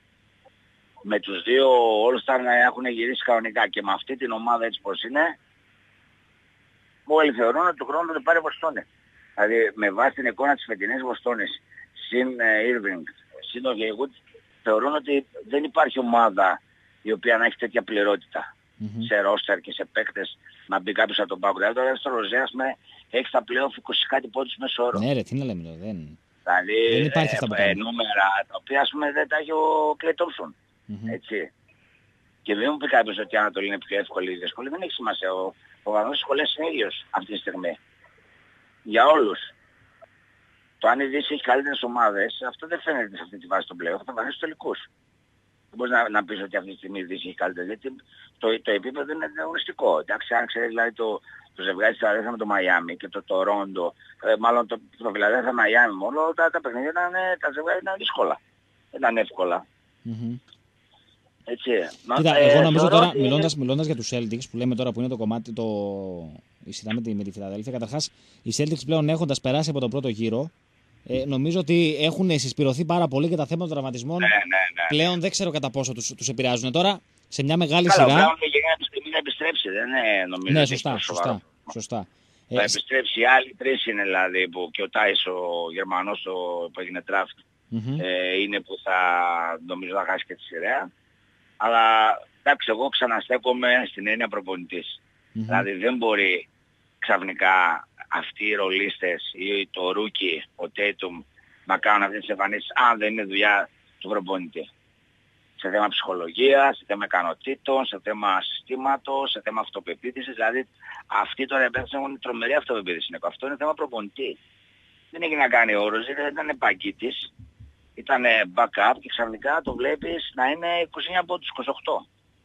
Με τους δύο All-Star να έχουν γυρίσει κανονικά και με αυτή την ομάδα έτσι πως είναι, όλοι θεωρούν ότι του χρόνου θα το πάρει η Βοστόνη. Δηλαδή με βάση την εικόνα της φετινής Βοστόνης, συν Irving, συν ο Γεϊγούτ, θεωρούν ότι δεν υπάρχει ομάδα η οποία να έχει τέτοια πληρότητα. Mm-hmm. Σε ρόστερ και σε παίκτες να μπει κάποιος από τον πάγκο. Δηλαδή τώρα στο Ροζέ, ας πούμε, έχει στα πλέον είκοσι κάτι πόντους μέσω όρο. Ναι ρε, τι να λέμε εδώ, δεν... Δηλαδή, δεν υπάρχει αυτά που ε, ε, νούμερα τα οποία ας πούμε δεν τα έχει ο Κλέι Τόμψον. Mm-hmm. Έτσι. Και δεν μου πει κάποιος ότι η Ανατολή είναι πιο εύκολη ή δύσκολη. Δεν έχει σημασία. Ο, ο βαθμός της σχολής είναι ίδιος αυτή τη στιγμή. Για όλους. Το αν η Δύση έχει καλύτερες ομάδες, αυτό δεν φαίνεται σε αυτή τη βάση των πλέον. Θα βαρέσει τους τελικούς. Δεν μπορείς να, να πεις ότι αυτή τη στιγμή η Δύση έχει καλύτερες. Γιατί το, το επίπεδο είναι αγωνιστικό. Εντάξει, αν ξέρεις δηλαδή το, το ζευγάρι της Φιλαδέλφια με το Μαϊάμι και το Τορόντο, ε, μάλλον το, το Φιλαδέλφια Μαϊάμι μόνο, τα, τα παιχνίδια ήταν, τα ζευγάρια ήταν δύσκολα. Δεν ήταν εύκολα. Mm-hmm. Έτσι. Κοίτα, ε, εγώ νομίζω τώρα, ότι... μιλώντας, μιλώντας για τους Celtics, που λέμε τώρα που είναι το κομμάτι, το... η σειρά με τη, με τη Φιλαδέλφια, καταρχάς οι Celtics πλέον έχοντας περάσει από τον πρώτο γύρο, ε, νομίζω ότι έχουν συσπηρωθεί πάρα πολύ και τα θέματα των τραυματισμών ναι, ναι, ναι. πλέον δεν ξέρω κατά πόσο τους, τους επηρεάζουν. Τώρα σε μια μεγάλη Καλά, σειρά. Καλά, να επιστρέψει, δεν είναι νομίζω. Ναι, σωστά, σωστά, σωστά. Θα ε, επιστρέψει. Οι άλλοι τρεις είναι δηλαδή που και ο Τάις ο Γερμανός το, που έγινε draft mm-hmm. ε, είναι που θα νομίζω θα χάσει και τη σειρά. Αλλά εντάξει, εγώ ξαναστέκομαι στην έννοια προπονητής. Mm-hmm. Δηλαδή δεν μπορεί ξαφνικά αυτοί οι ρολίστες ή το ρούκι, ο Tatum να κάνουν αυτές τις εμφανίσεις αν δεν είναι δουλειά του προπονητή. Σε θέμα ψυχολογίας, σε θέμα ικανοτήτων, σε θέμα συστήματος, σε θέμα αυτοπεποίθησης. Δηλαδή αυτοί τώρα έχουν τρομερή αυτοπεποίθηση. Αυτό είναι θέμα προπονητή. Δεν έγινε να κάνει όρος, δεν ήταν παγκίτης. Ήταν backup και ξαφνικά το βλέπεις να είναι είκοσι εννέα από τους είκοσι οκτώ.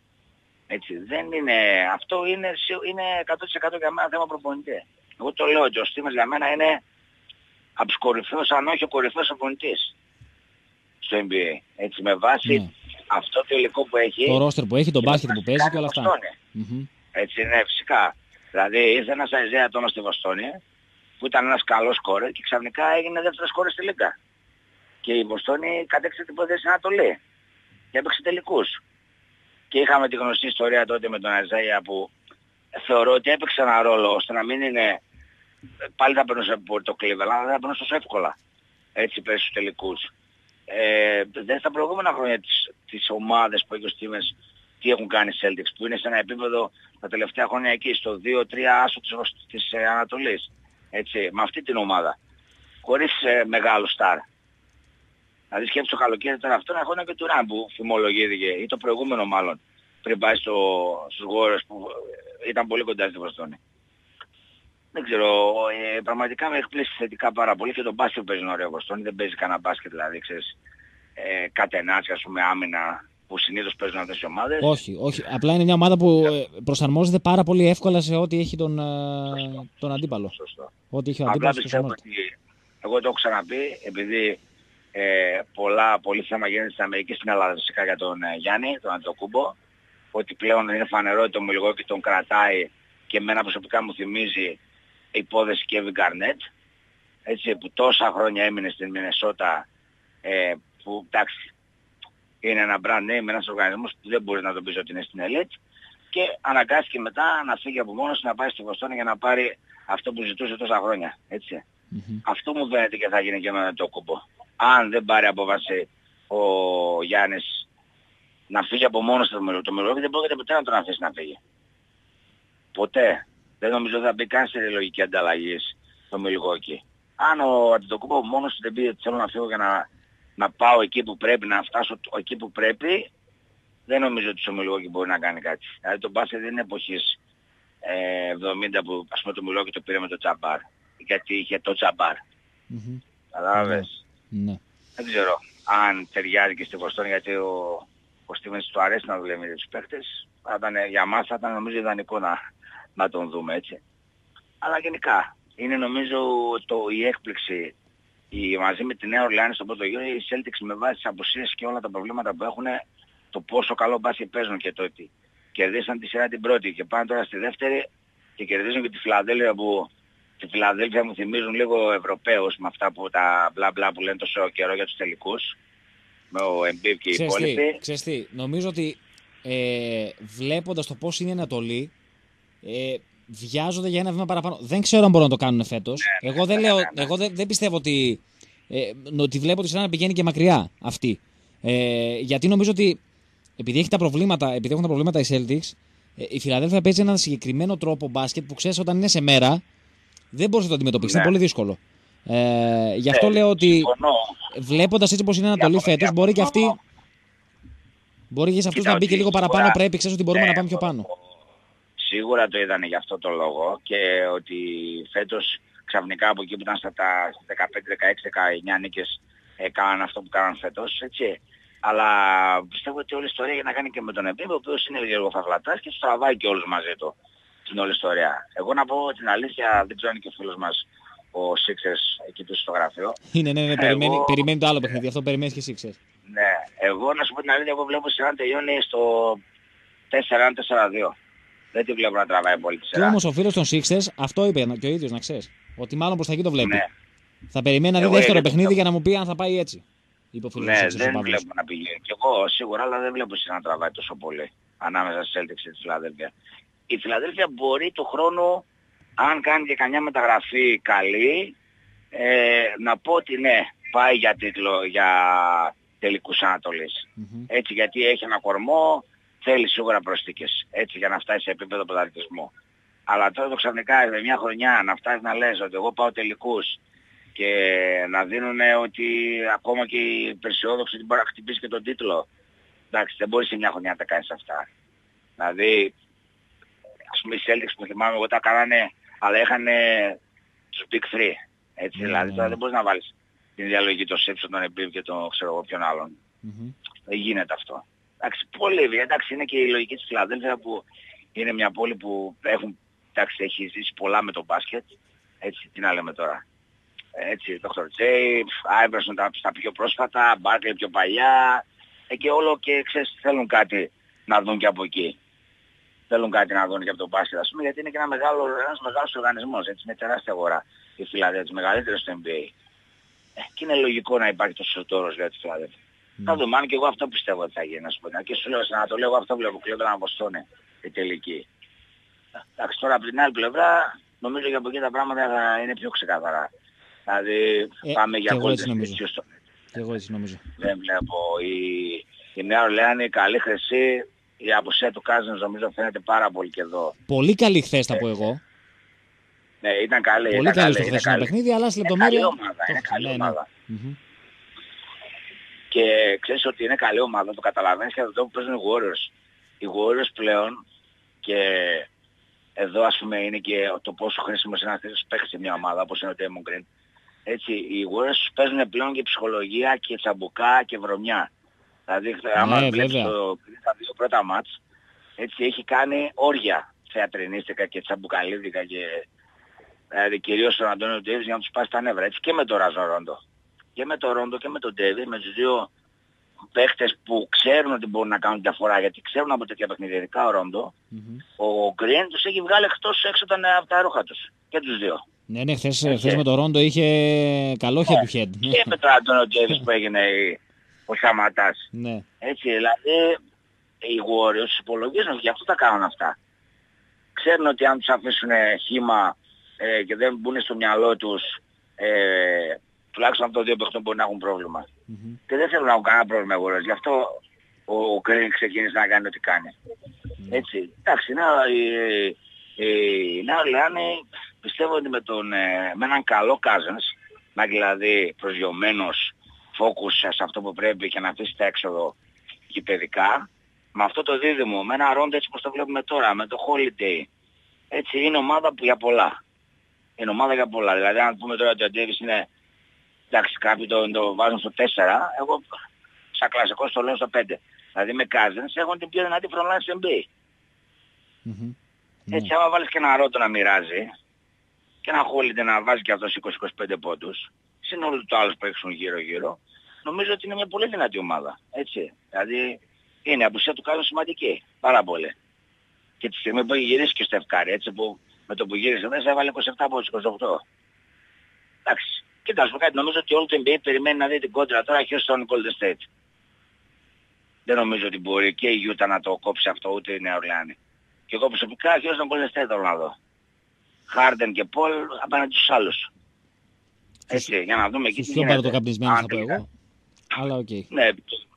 Έτσι, δεν είναι, αυτό είναι, είναι εκατό τοις εκατό για μένα θέμα προπονητή. Εγώ το λέω ότι ο Στίβενς για μένα είναι από τους κορυφαίους, αν όχι ο κορυφαίος προπονητής στο N B A. Έτσι, με βάση ναι. αυτό το υλικό που έχει. Το ρόστερ που έχει, τον μπάσκετ που παίζει και όλα αυτά. Mm-hmm. Έτσι, ναι, φυσικά. Δηλαδή ήρθε ένας Αϊζέα Τόμας στη Βοστόνη που ήταν ένας καλός σκόρερ και ξαφνικά έγινε δεύτερος σκόρερ στη Λίγκα. Και η Βοστόνη κατέξε την υπόθεση Ανατολή και έπαιξε τελικούς. Και είχαμε τη γνωστή ιστορία τότε με τον Αϊζέα που θεωρώ ότι έπαιξε ένα ρόλο ώστε να μην είναι, πάλι θα περνούσε από το Cleveland, αλλά δεν θα περνούσε τόσο εύκολα. Έτσι πέρασε στους τελικούς. Ε, δεν στα προηγούμενα χρόνια τις, τις ομάδες που έχει ο Στίβενς τι έχουν κάνει οι Celtics που είναι σε ένα επίπεδο τα τελευταία χρόνια εκεί στο δύο τρία άσο της, της ε, Ανατολής. Έτσι, με αυτή την ομάδα. Χωρίς ε, μεγάλο στάρ. Δηλαδή σκέψου το καλοκαίρι τώρα αυτό να έχω ένα και του Ραν που φημολογήθηκε ή το προηγούμενο μάλλον πριν πάει στο, στους Warriors που ήταν πολύ κοντά στη Βοστόνη. Δεν ξέρω, ε, πραγματικά με εκπλήσει θετικά πάρα πολύ και το μπάσκετ παίζει ένα ωραίο Βοστόνη, δεν παίζει κανένα μπάσκετ δηλαδή, ξέρεις, ε, κατενάτσι ας πούμε άμυνα που συνήθως παίζουν αυτές οι ομάδες. Όχι, όχι, απλά είναι μια ομάδα που προσαρμόζεται πάρα πολύ εύκολα σε ό,τι έχει τον, τον αντίπαλο. Σωστό. Ό,τι έχει ο απλά αντίπαλος πιστεύω ότι, εγώ το έχω ξαναπεί, επειδή ε, πολλά, πολύ θέμα γίνεται στην Αμερική, στην Ελλάδα φυσικά για τον ε, Γιάννη, τον Αντετοκούμπο, ότι πλέον είναι φανερό ότι το Μιλγόκι τον κρατάει και εμένα προσωπικά μου θυμίζει η υπόθεση Kevin Garnett, έτσι, που τόσα χρόνια έμεινε στην Μινεσότα, ε, που εντάξει είναι ένα brand name, ένας οργανισμός που δεν μπορεί να τον πεις ότι είναι στην Elite και αναγκάστηκε μετά να φύγει από μόνος να πάει στη Βοστόνη για να πάρει αυτό που ζητούσε τόσα χρόνια, έτσι. Mm-hmm. Αυτό μου φαίνεται και θα γίνει και με το κούμπο. Αν δεν πάρει απόφαση ο Γιάννης να φύγει από μόνος του το Μιλγόκι, δεν πρόκειται ποτέ να τον αφήσει να φύγει. Ποτέ. Δεν νομίζω ότι θα μπει καν σε λογική ανταλλαγή στο Μιλγόκι. Αν ο Αντετοκούμπο μόνος του δεν πει ότι θέλω να φύγω για να, να πάω εκεί που πρέπει, να φτάσω εκεί που πρέπει, δεν νομίζω ότι στο Μιλγόκι μπορεί να κάνει κάτι. Δηλαδή το μπάσκετ δεν είναι εποχής ε, εβδομήντα που ας πούμε το Μιλγόκι το πήρε με το Τζαμπάρ. Γιατί είχε το Τζαμπάρ. Mm-hmm. Κατάλαβες. Mm-hmm. Δεν ξέρω αν ταιριάζει και στη Βοστόνη γιατί ο, ο Στίβενς του αρέσει να δουλεύει με τους παίχτες. Για μας θα ήταν νομίζω ιδανικό να, να τον δούμε έτσι. Αλλά γενικά είναι νομίζω το, η έκπληξη η, μαζί με τη Νέα Ορλεάνη στον πρώτο γύρο, οι Celtics με βάση τις απουσίες και όλα τα προβλήματα που έχουν, το πόσο καλό μπάσκετ παίζουν και το ότι κερδίσαν τη σειρά την πρώτη και πάνε τώρα στη δεύτερη και κερδίζουν και τη Φιλαδέλφια που τη Φιλαδέλφια μου θυμίζουν λίγο Ευρωπαίους με αυτά που τα μπλα μπλα που λένε τόσο καιρό για τους τελικούς με ο Embiid και οι υπόλοιποι. Ξέρεις τι, νομίζω ότι ε, βλέποντας το πώς είναι η Ανατολή ε, βιάζονται για ένα βήμα παραπάνω. Δεν ξέρω αν μπορούν να το κάνουν φέτος. Ναι, εγώ δεν, ναι, λέω, ναι, ναι. Εγώ δεν, δεν πιστεύω ότι, ε, ότι βλέπω ότι σαν να πηγαίνει και μακριά αυτή. Ε, γιατί νομίζω ότι επειδή, έχει τα προβλήματα, επειδή έχουν τα προβλήματα οι Celtics, ε, η Φιλαδέλφια παίζει έναν συγκεκριμένο τρόπο μπάσκετ που ξέρεις όταν είναι σε μέρα δεν μπορείς να το αντιμετωπίσεις. Ναι. Είναι πολύ δύσκολο. Ε, γι' αυτό ναι, λέω ότι βλέποντας έτσι πως είναι η Ανατολή φέτος, μπορεί και αυτή. Μπορεί και σε αυτούς να μπει και λίγο παραπάνω. Πρέπει, ξέρεις ότι μπορούμε ναι, να πάμε πιο πάνω. Σίγουρα το είδανε για αυτό το λόγο και ότι φέτος ξαφνικά από εκεί που ήταν στα δεκαπέντε, δεκαέξι, δεκαεννιά νίκες έκαναν αυτό που κάναν φέτος, έτσι. Αλλά πιστεύω ότι όλη η ιστορία για να κάνει και με τον Embiid, ο οποίος είναι λίγο φαυλατάς και τους τραβάει και όλους μαζί του την όλη ιστορία. Εγώ να πω την αλήθεια, δεν ξέρω αν είναι και ο φίλος μας ο Sixers εκεί του στο γραφείο. Είναι, ναι, ναι, εγώ... περιμένει, περιμένει το άλλο παιχνίδι, αυτό περιμένει και Sixers. Ναι, εγώ να σου πω την αλήθεια, εγώ βλέπω σειρά να τελειώνει στο τέσσερα ένα τέσσερα δύο. Δεν τη βλέπω να τραβάει πολύ τη σειρά. Και όμως ο φίλος των Sixers αυτό είπε και ο ίδιος, να ξέρεις. Ότι μάλλον προς τα εκεί το βλέπει. Ναι. Θα περιμένει να δει δεύτερο παιχνίδι για να μου πει αν θα πάει έτσι. Είπε ο φίλος ναι, Sixers, δεν βλέπω να πηγαίνει. Και εγώ σίγουρα, αλλά δεν βλέπω σειρά να τραβάει τόσο πολύ ανάμεσα στη Celtics και τη Φιλαδέλφια. Η Φιλαδέλφια μπορεί του χρόνου, αν κάνει και καμιά μεταγραφή καλή, ε, να πω ότι ναι, πάει για τίτλο, για τελικούς Ανατολής. Mm-hmm. Έτσι, γιατί έχει ένα κορμό, θέλει σίγουρα προσθήκες. Έτσι, για να φτάσει σε επίπεδο πρωταθλητισμού. Αλλά τώρα το ξαφνικά με μια χρονιά να φτάσει να λες ότι εγώ πάω τελικούς και να δίνουν ότι ακόμα και οι περσιόδοξοι μπορεί να χτυπήσει και τον τίτλο. Εντάξει, δεν μπορείς σε μια χρονιά να τα κάνεις αυτά. Δηλαδή, ας πούμε οι Celtics που θυμάμαι εγώ τα κάνανε, αλλά είχαν τους Big Three. Έτσι, mm-hmm. δηλαδή τώρα δεν μπορείς να βάλεις την διαλογή των Simpson, τον Embiid και τον ξέρω εγώ ποιον άλλον. Mm-hmm. Δεν γίνεται αυτό. Εντάξει, πολύ, εντάξει, είναι και η λογική της Φιλαδέλφια που είναι μια πόλη που έχουν, εντάξει, έχει ζήσει πολλά με το μπάσκετ. Έτσι, τι να λέμε τώρα. Έτσι, Δόκτωρ J, Άιβερσον τα, τα πιο πρόσφατα, Barkley πιο παλιά. Ε, και όλο και ξέρεις θέλουν κάτι να δουν και από εκεί. Θέλουν κάτι να δουν και από το μπάσκετ, ας πούμε, γιατί είναι και ένα μεγάλο, ένας μεγάλος οργανισμός. Έτσι, είναι τεράστια αγορά η Φιλαδέλφια, μεγαλύτερη στο N B A. Ε, και είναι λογικό να υπάρχει τόσο τόρος για τη Φιλαδέλφια. Mm. Θα δούμε, αν και εγώ αυτό πιστεύω ότι θα γίνει, ας πούμε. Και σου λέω, να το λέω, εγώ αυτό βλέπω, κλείνω να Βοστόνη, η τελική. Εντάξει, τώρα από την άλλη πλευρά, νομίζω και από εκεί τα πράγματα θα είναι πιο ξεκάθαρα. Δηλαδή, ε, πάμε για κόλλητες και στο... Και εγώ έτσι νομίζω. Δεν βλέπω. Η, η Νέα Ορλεάνη, καλή χρυσή, η απουσία του Κάζινς νομίζω φαίνεται πάρα πολύ και εδώ. Πολύ καλή χθες θα πω εγώ. Ναι, ήταν καλή. Πολύ καλή στο χθεσινό παιχνίδι, αλλά σε λεπτομέρεια... Είναι καλή ομάδα. Είναι καλή ομάδα. Mm-hmm. Και ξέρεις ότι είναι καλή ομάδα, το καταλαβαίνεις και από το που παίζουν οι Warriors. Οι Warriors πλέον, και εδώ ας πούμε είναι και το πόσο χρήσιμος είναι αυτός παίχτης σε μια ομάδα όπως είναι ο Damon Green. Έτσι, οι Warriors παίζουν πλέον και ψυχολογία και τσαμπουκά και βρωμιά. Δηλαδή, ναι, άμα βλέπεις το, τα δύο πρώτα μάτς, έτσι έχει κάνει όρια θεατρινίστικα και τσαμπουκαλίδικα και δηλαδή κυρίως τον Αντώνιο Ντέιβις για να τους πάσει τα νεύρα. Έτσι και με τον Ράζον Ρόντο. Και με τον Ρόντο και με τον Ντέιβις, με τους δύο παίχτες που ξέρουν ότι μπορούν να κάνουν διαφορά, γιατί ξέρουν από τέτοια παιχνίδια, ειδικά ο Ρόντο, mm-hmm. ο Γκριν τους έχει βγάλει εκτός έξω από τα ρούχα τους. Και τους δύο. Ναι, ναι, χθες, χθες με τον Ρόντο είχε καλό head to head. Και με τον Αντώνιο Ντέιβις που έγινε ο Σαματάς. Ναι. Έτσι, δηλαδή οι Warriors τους υπολογίζουν, γι' αυτό τα κάνουν αυτά. Ξέρουν ότι αν τους αφήσουν χύμα ε, και δεν μπουν στο μυαλό τους, ε, τουλάχιστον από το δύο παιχτών μπορεί να έχουν πρόβλημα. Mm-hmm. Και δεν θέλουν να έχουν κανένα πρόβλημα οι Warriors. Γι' αυτό ο Κρίνγκ ξεκίνησε να κάνει ό,τι κάνει. Mm-hmm. Έτσι, εντάξει, να, η, η, η Νέα Ορλεάνη πιστεύω ότι με, τον, με έναν καλό Cousins, να δηλαδή προσγειωμένος, focus σε αυτό που πρέπει και να αφήσει τα έξοδο γηπαιδικά, με αυτό το δίδυμο, με ένα Ρόντο έτσι όπως το βλέπουμε τώρα, με το Holiday, έτσι είναι ομάδα που για πολλά. Είναι ομάδα για πολλά. Δηλαδή αν πούμε τώρα ότι ο Ντέιβις είναι, εντάξει κάποιοι το, το βάζουν στο τέσσερα, εγώ σαν κλασικός το λέω στο πέντε. Δηλαδή με Cousins έχουν την πιο δυνατή φροντλάιν στο N B A. Mm-hmm. Έτσι άμα βάλεις και ένα Ρόντο να μοιράζει και ένα Holiday να βάζει και αυτός είκοσι με είκοσι πέντε πόντους, συνόλου του άλλους που έξουν γύρω-γύρω, νομίζω ότι είναι μια πολύ δυνατή ομάδα. Έτσι. Δηλαδή είναι η απουσία του Κάζου σημαντική. Πάρα πολύ. Και τη στιγμή που έχει γυρίσει και στο Ευκάρι, έτσι που με το που γύρισε μέσα έβαλε είκοσι επτά από είκοσι οκτώ. Εντάξει. Κοίτα, ας πω κάτι, νομίζω ότι όλο το N B A περιμένει να δει την κόντρα τώρα Houston Golden State. Δεν νομίζω ότι μπορεί και η Utah να το κόψει αυτό, ούτε η Νέα Ορλεάνη. Και εγώ προσωπικά Houston Golden State θέλω να δω. Harden και Paul απέναντι στους άλλους. Έτσι, για να δούμε εκεί τι γίνεται. το καπνισμένο θα πω εγώ, αλλά οκ. Okay. Ναι,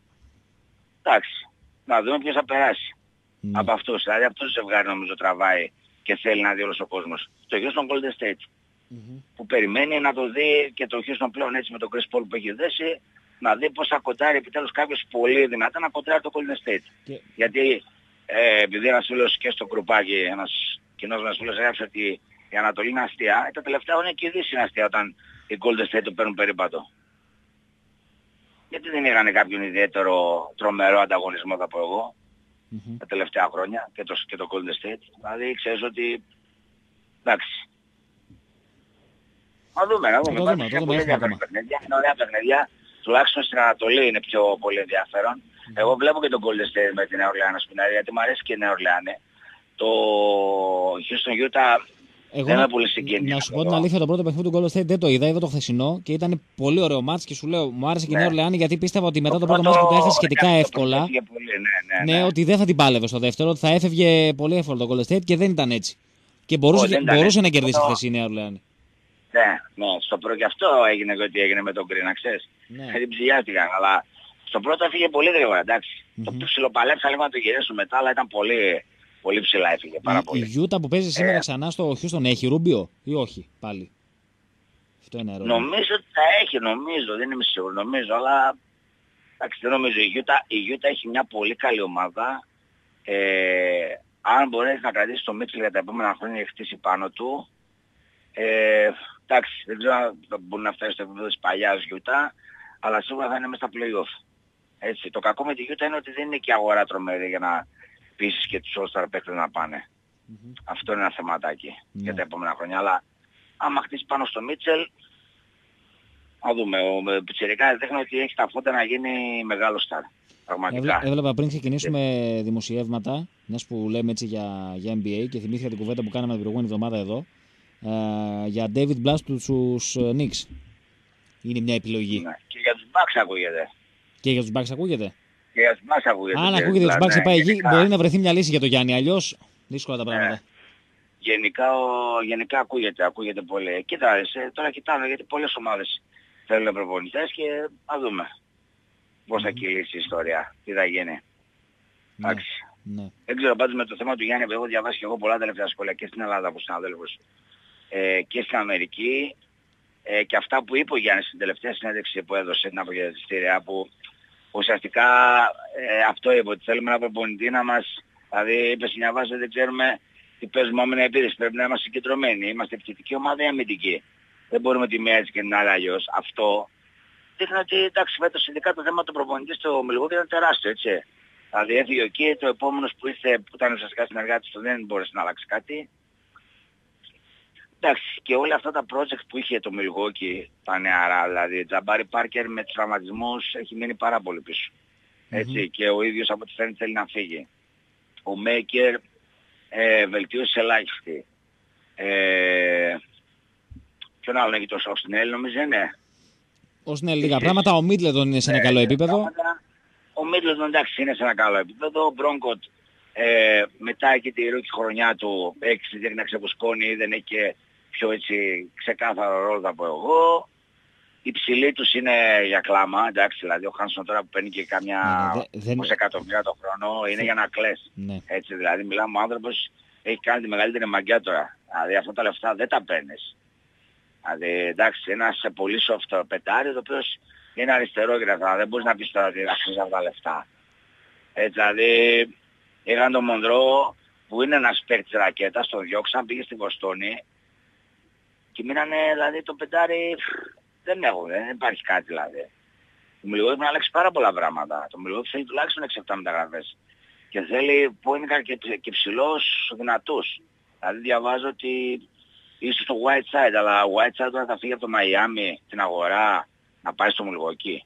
εντάξει, να δούμε ποιος θα περάσει mm. από αυτούς. Δηλαδή αυτό το ζευγάρι νομίζω τραβάει και θέλει να δει όλος ο κόσμος. Το Houston Golden State, mm-hmm. που περιμένει να το δει και το Houston πλέον έτσι με τον Chris Paul που έχει δέσει, να δει πώς θα κοντάρει επιτέλους κάποιος πολύ δυνατά να κοντάρει το Golden State. Okay. Γιατί ε, επειδή ένας φίλος και στο κρουπάκι, ένας κοινός μας φίλος έγραψε ότι η Ανατολή είναι αστεία, τα τελευταία χρόνια και η Δύση είναι αστεία όταν οι Golden State το παίρνουν περίπατο. Γιατί δεν είχαν κάποιον ιδιαίτερο τρομερό ανταγωνισμό θα πω εγώ mm-hmm. τα τελευταία χρόνια και το, και το Golden State. Δηλαδή ξέρεις ότι εντάξει. Να δούμε, να δούμε. Υπάρχει μια πολύ ενδιαφέρον παιχνίδια. Είναι ωραία παιχνίδια. Τουλάχιστον στην Ανατολή είναι πιο πολύ ενδιαφέρον. Mm-hmm. Εγώ βλέπω και τον Golden State με την Νέα Ορλεάνη, γιατί μου αρέσει και η Νέα Ορλεάνη. Το Houston Utah εγώ δεν είμαι πολύ συγκίνητο. Να σου πω την αλήθεια, το πρώτο παιχνίδι του Golden State δεν το είδα, είδα το χθεσινό και ήταν πολύ ωραίο μάτς και σου λέω, μου άρεσε και η Νέα Ορλεάνη γιατί πίστευα ότι μετά το, το πρώτο μάτς που το έχασε σχετικά εύκολα, πολύ, ναι, ναι, ναι. ναι, ότι δεν θα την πάλευε στο δεύτερο, ότι θα έφευγε πολύ εύκολο το Golden State και δεν ήταν έτσι. Και μπορούσε, oh, μπορούσε να κερδίσει χθες η Νέα Ορλεάνη. Ναι, ναι, στο πρώτο και αυτό έγινε και ό,τι έγινε με τον Green, να ξέρεις. Ναι. Γιατί ψηλιάστηκαν, αλλά στο πρώτο έφυγε πολύ γρήγορα, εντάξει. Mm-hmm. Το ψιλοπαλέψα λίγο να το γυρίσουν μετά, αλλά ήταν πολύ, πολύ ψηλά έφυγε, πάρα η, πολύ. Η Γιούτα που παίζει σήμερα ε... ξανά στο Houston έχει Ρούμπιο ή όχι πάλι? Αυτό είναι ερώτημα. Νομίζω ότι θα έχει, νομίζω, δεν είμαι σίγουρο, νομίζω, αλλά εντάξει, δεν νομίζω. Η Γιούτα, η Γιούτα έχει μια πολύ καλή ομάδα. Ε, αν μπορέσει να κρατήσει το Μίτσελ για τα επόμενα χρόνια και χτίσει πάνω του, ε, εντάξει, δεν ξέρω αν μπορεί να φτάσει στο επίπεδο της παλιάς Γιούτα, αλλά σίγουρα θα είναι μέσα στα play-off. Έτσι. Το κακό με τη Γιούτα είναι ότι δεν είναι και αγορά τρομερή για να πείσεις και τους All-Star παίκτες να πάνε. Mm-hmm. Αυτό είναι ένα θεματάκι mm-hmm. για τα επόμενα χρόνια. Αλλά άμα χτίσει πάνω στο Μίτσελ, να δούμε. Ο πιτσιρικάς δείχνει ότι έχει τα φώτα να γίνει μεγάλο στάρ. Πραγματικά. Έβλεπα πριν ξεκινήσουμε yeah. δημοσιεύματα, μιας που λέμε έτσι για, για N B A, και θυμήθηκα την κουβέντα που κάναμε την προηγούμενη εβδομάδα εδώ, ε, για David Blas στους Knicks. Είναι μια επιλογή. Ναι. Και για τους Bucks ακούγεται. Και για τους Bucks ακούγεται. Και για τους Bucks ακούγεται. Αν ακούγεται για τους Bucks, ναι, πάει εκεί, μπορεί να βρεθεί μια λύση για το Γιάννη. Αλλιώς δύσκολα τα πράγματα. Ναι. Γενικά, ο, γενικά ακούγεται, ακούγεται πολύ. Κοίτα, τώρα κοιτάμε γιατί πολλές ομάδες θέλουν προπονητές και να δούμε πώς θα κυλήσει η ιστορία, τι θα γίνει. Εντάξει. Ναι, ναι. Δεν ξέρω πάντως με το θέμα του Γιάννη, που έχω διαβάσει και εγώ πολλά τελευταία σχόλια και στην Ελλάδα από συναδέλφους ε, και στην Αμερική, ε, και αυτά που είπε ο Γιάννης στην τελευταία συνέντευξη που έδωσε την απογευματιστήρια, που ουσιαστικά ε, αυτό είπε, ότι θέλουμε ένα προπονητή να μας, δηλαδή είπε στην διαβάση, δεν ξέρουμε τι παίζουμε άμυνα επίθεση, πρέπει να είμαστε συγκεντρωμένοι, είμαστε επιθετική ομάδα ή αμυντική. Δεν μπορούμε τη μία έτσι και την άλλη αλλιώς. Αυτό δείχνει ότι εντάξει, φέτος ειδικά το θέμα του προπονητή στο Μιλγόκι ήταν τεράστιο, έτσι. Δηλαδή έφυγε ο Κί, το επόμενος που ήρθε, που ήταν ουσιαστικά συνεργάτης του, δεν μπόρεσε να αλλάξει κάτι. Εντάξει, και όλα αυτά τα project που είχε το Μιλγόκι, τα νεαρά, δηλαδή Τζαμπάρι Πάρκερ με τους τραυματισμούς έχει μείνει πάρα πολύ πίσω. Έτσι, mm-hmm. και ο ίδιος από ό,τι φαίνεται θέλει να φύγει. Ο Μέικερ ε, βελτίωσε ελάχιστη. Ε, ποιον άλλον έχει τόσο, ο Σνέλ νομίζω είναι. Ο Σνέλ λίγα πράγματα, ο Μίτλετον είναι σε ένα ε, καλό επίπεδο. Πράγματα. Ο Μίτλετον εντάξει είναι σε ένα καλό επίπεδο. Ο Μπρόγκοτ ε, μετά εκεί τη ρούκη χρονιά του έχει δείχνει να ξεπουσκώνει, δεν έχει και πιο έτσι ξεκάθαρο ρόλο θα πω εγώ. Η ψηλή τους είναι για κλάμα, εντάξει, δηλαδή ο Χάνσον τώρα που παίρνει και κάμια δεν... εκατομμύρια το χρόνο είναι για να κλαις. Ναι. Έτσι δηλαδή μιλάμε ο άνθρωπος έχει κάνει τη μεγαλύτερη μαγκιά τώρα. Δηλαδή αυτά τα λεφτά δεν τα παίρνεις. Δηλαδή εντάξει ένας πολύ soft πετάρι το οποίος είναι αριστερό και αυτά, δεν μπορείς να πεις τώρα ότι αξίζει αυτά τα λεφτά. Έτσι δηλαδή είχαν τον Μονδρό που είναι ένας παίκτης ρακέτας, τον διώξαν, πήγε στη Βοστόνη και μείνανε δηλαδή το πεντάρι. Δεν έχω, δεν υπάρχει κάτι δηλαδή. Το Μιλγόκι πρέπει να αλλάξει πάρα πολλά πράγματα. Το Μιλγόκι θέλει τουλάχιστον έξι επτά μεταγραφές. Και θέλει πόνικα και, και ψηλός δυνατούς. Δηλαδή διαβάζω ότι είσαι στο Whiteside, αλλά ο Whiteside τώρα θα φύγει από το Μαϊάμι την αγορά να πάει στο Μιλγόκι.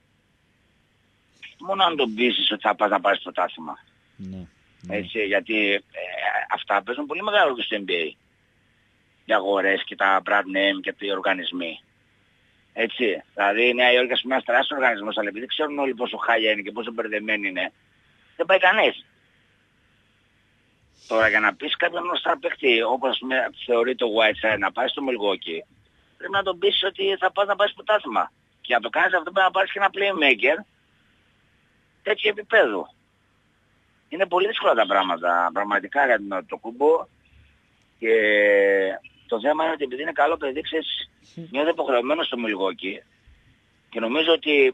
Μόνο αν τον πείσεις ότι θα πας να πάρεις το πρωτάθλημα. Ναι, ναι. Έτσι, γιατί ε, αυτά παίζουν πολύ μεγάλο ρόλο στο N B A. Οι αγορές και τα brand name και οι οργανισμοί. Έτσι, δηλαδή η Νέα Υόρκη ας πούμε ένας τεράστιος οργανισμός, αλλά επειδή ξέρουν όλοι πόσο χάλια είναι και πόσο μπερδεμένοι είναι, δεν πάει κανείς. Τώρα για να πεις κάποιον γνωστά παίχτη, όπως θεωρεί το Whiteside να πάει στο Μιλγόκι, πρέπει να τον πεις ότι θα πας να πάρεις πρωτάθλημα. Και να το κάνεις αυτό πρέπει να πάρεις και ένα playmaker τέτοιο επίπεδο. Είναι πολύ δύσκολα τα πράγματα, πραγματικά για τον Αντετοκούνμπο. Και το θέμα είναι ότι επειδή είναι καλό παιδί, ξέρεις, νιώθει υποχρεωμένος στο Μιλγόκι και νομίζω ότι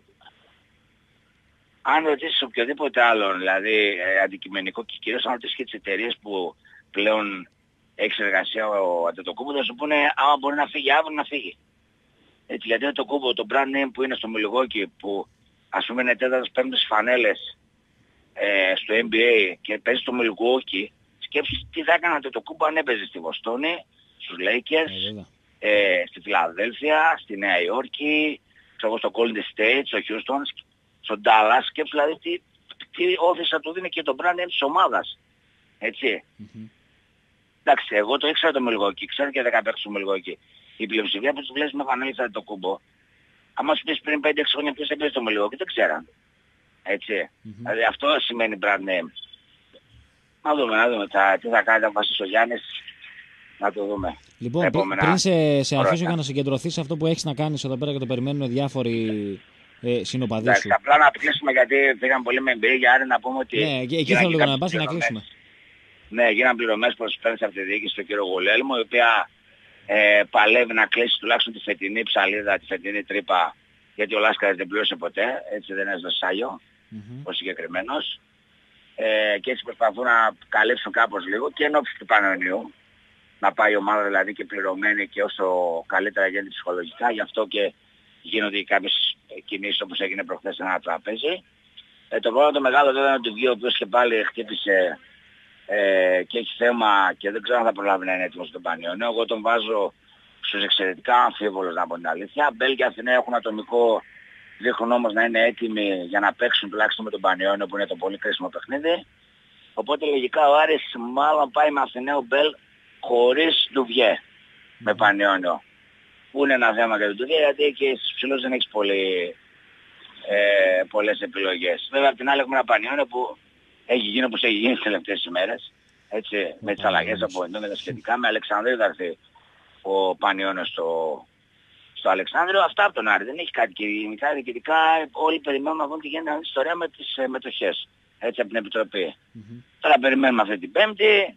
αν ρωτήσεις οποιοδήποτε άλλον, δηλαδή ε, αντικειμενικό και κυρίως αν ρωτήσεις και τις εταιρείες που πλέον έχει συνεργασία ο Αντετοκούνμπο, θα σου πούνε άμα μπορεί να φύγει αύριο να φύγει. Έτσι, γιατί είναι το Κούμπο, το brand name που είναι στο Μιλγόκι, που ας πούμε είναι τέταρτος πέμπτος φανέλες ε, στο N B A και παίζει στο Μιλγόκι, σκέψου τι θα έκανε το Κούμπο αν έπαιζε στη Βοστόνη, στους Lakers, ε, στη Φιλαδέλφια, στη Νέα Υόρκη, ξέρω, στο Golden State, στο Houston, στο Dallas, σκέψου δηλαδή τι, τι όθηση θα του δίνει και το brand name της ομάδας. Έτσι. Mm-hmm. Εντάξει, εγώ το ήξερα το Μιλγόκι, ξέρω και δέκα παίκτες στο Μιλγόκι. Η πλειοψηφία που τους βλέπεις με φανέλες θα το Κούμπο. Άμα σου πεις πριν πέντε έξι χρόνια ποιος έπαιζε το Μιλγόκι, δεν ξέραν. Έτσι. Mm-hmm. Δηλαδή αυτό σημαίνει brand name. Να δούμε, να δούμε θα, τι θα κάνει, θα βασίσει ο Γιάννης. να το δούμε. Λοιπόν, Επόμενα... πριν σε, σε αφήσω για να συγκεντρωθείς σε αυτό που έχεις να κάνεις εδώ πέρα και το περιμένουν διάφοροι ε, συνοπαδοί σου. Εντάξει, απλά να κλείσουμε γιατί πήγαμε πολύ με εμπειρία, άρα να πούμε ότι... Ναι, εκεί θέλω λίγο να πας να κλείσουμε. Ναι, γίναν πληρωμές προς πέρυσι από τη διοίκηση του κ. Γουλέλμου, η οποία ε, παλεύει να κλείσει τουλάχιστον τη φετινή ψαλίδα, τη φετινή τρύπα, γιατί ο Λάσκαρας δεν πλήρωσε ποτέ, έτσι δεν έδωσε Άγιο, mm-hmm. ο συγκεκριμένος. Ε, και έτσι προσπαθούν να καλύψουν κάπως λίγο και εν ώψη του Πανεωνίου, να πάει η ομάδα δηλαδή και πληρωμένη και όσο καλύτερα γίνεται ψυχολογικά, γι' αυτό και γίνονται κάποιες κινήσεις όπως έγινε προχθές σε ένα τραπέζι. Ε, το πρώτο το μεγάλο δεν είναι ότι βγει ο οποίος και πάλι χτύπησε ε, και έχει θέμα και δεν ξέρω αν θα προλάβει να είναι έτοιμος στον Πανεωνίο. Εγώ τον βάζω στους εξαιρετικά αμφίβολους, να πω την αλήθεια. Μπέλ και Αθηναία έχουν ατομικό, δείχνουν όμως να είναι έτοιμοι για να παίξουν τουλάχιστον με τον Πανεώνιο που είναι το πολύ κρίσιμο παιχνίδι. Οπότε λογικά ο Άρης μάλλον πάει με Αθηναίο Μπέλ χωρίς Ντουβιέ mm. με Πανεώνιο. Που είναι ένα θέμα για τον Ντουβιέ γιατί και στους ψηλούς δεν έχεις πολύ, ε, πολλές επιλογές. Βέβαια απ' την άλλη έχουμε ένα Πανεώνιο που έχει γίνει όπως έχει γίνει τις τελευταίες ημέρες. Έτσι, mm. με τις αλλαγές από εντό και τα σχετικά. Με Αλεξανδρίου θα έρθει ο Πανεώνιος στο, στο Αλεξάνδριο. Αυτά από τον Άρη. Δεν έχει κάτι κοινικά διοικητικά. Όλοι περιμένουμε να δουν τι γίνεται στην ιστορία με τις ε, μετοχές. Έτσι από την Επιτροπή. Mm-hmm. Τώρα περιμένουμε αυτή την Πέμπτη.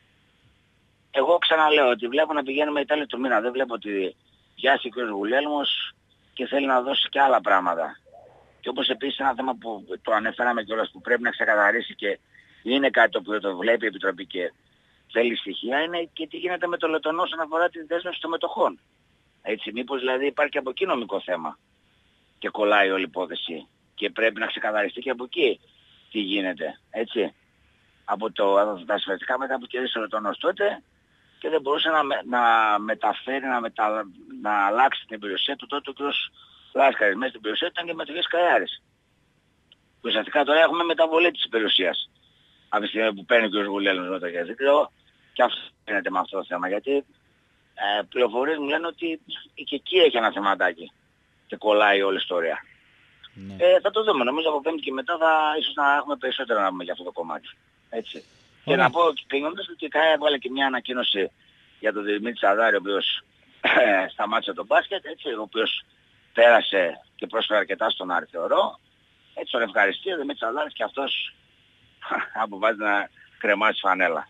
Εγώ ξαναλέω ότι βλέπω να πηγαίνουμε η τέλη του μήνα. Δεν βλέπω ότι βιάσει ο κ. Γουλέλμος και θέλει να δώσει και άλλα πράγματα. Και όπως επίσης ένα θέμα που το ανέφεραμε κιόλας που πρέπει να ξεκαθαρίσει και είναι κάτι το οποίο το βλέπει η Επιτροπή και θέλει στοιχεία είναι και τι γίνεται με το Λετωνό όσον αφορά τη δέσμευση των μετοχών. Έτσι, μήπως δηλαδή υπάρχει και από εκεί νομικό θέμα και κολλάει όλη η υπόθεση και πρέπει να ξεκαθαριστεί και από εκεί τι γίνεται. Έτσι, από το, τα συμφερετικά μετά που κερδίσει ο Λετωνός τότε και δεν μπορούσε να, να μεταφέρει, να, μετα, να αλλάξει την περιουσία του τότε ο κ. Λάσκαρης. Μέσα στην περιουσία του ήταν και μετοχές Καϊάρης. Ουσιαστικά τώρα έχουμε μεταβολή της περιουσίας. Από τη στιγμή που παίρνει ο κ. Γουλέλμος μετοχές. Δεν ξέρω και αυτό γίνεται με αυτό το θέμα γιατί ε, πληροφορίες μου λένε ότι και εκεί έχει ένα θεματάκι και κολλάει όλη η ιστορία. Ναι. Ε, θα το δούμε. Νομίζω από Πέμπτη και μετά θα ίσως να έχουμε περισσότερο να πούμε για αυτό το κομμάτι. Έτσι. Yeah. Και να πω κλείνοντας ότι η ΚΑΕ έβαλε και μια ανακοίνωση για τον Δημήτρη Σαδάρη ο οποίος ε, σταμάτησε το μπάσκετ, έτσι, ο οποίος πέρασε και πρόσφερε αρκετά στον Άρη θεωρώ. Έτσι τον ευχαριστεί ο Δημήτρης Σαδάρης και αυτός αποφάσισε να κρεμάσει φανέλα.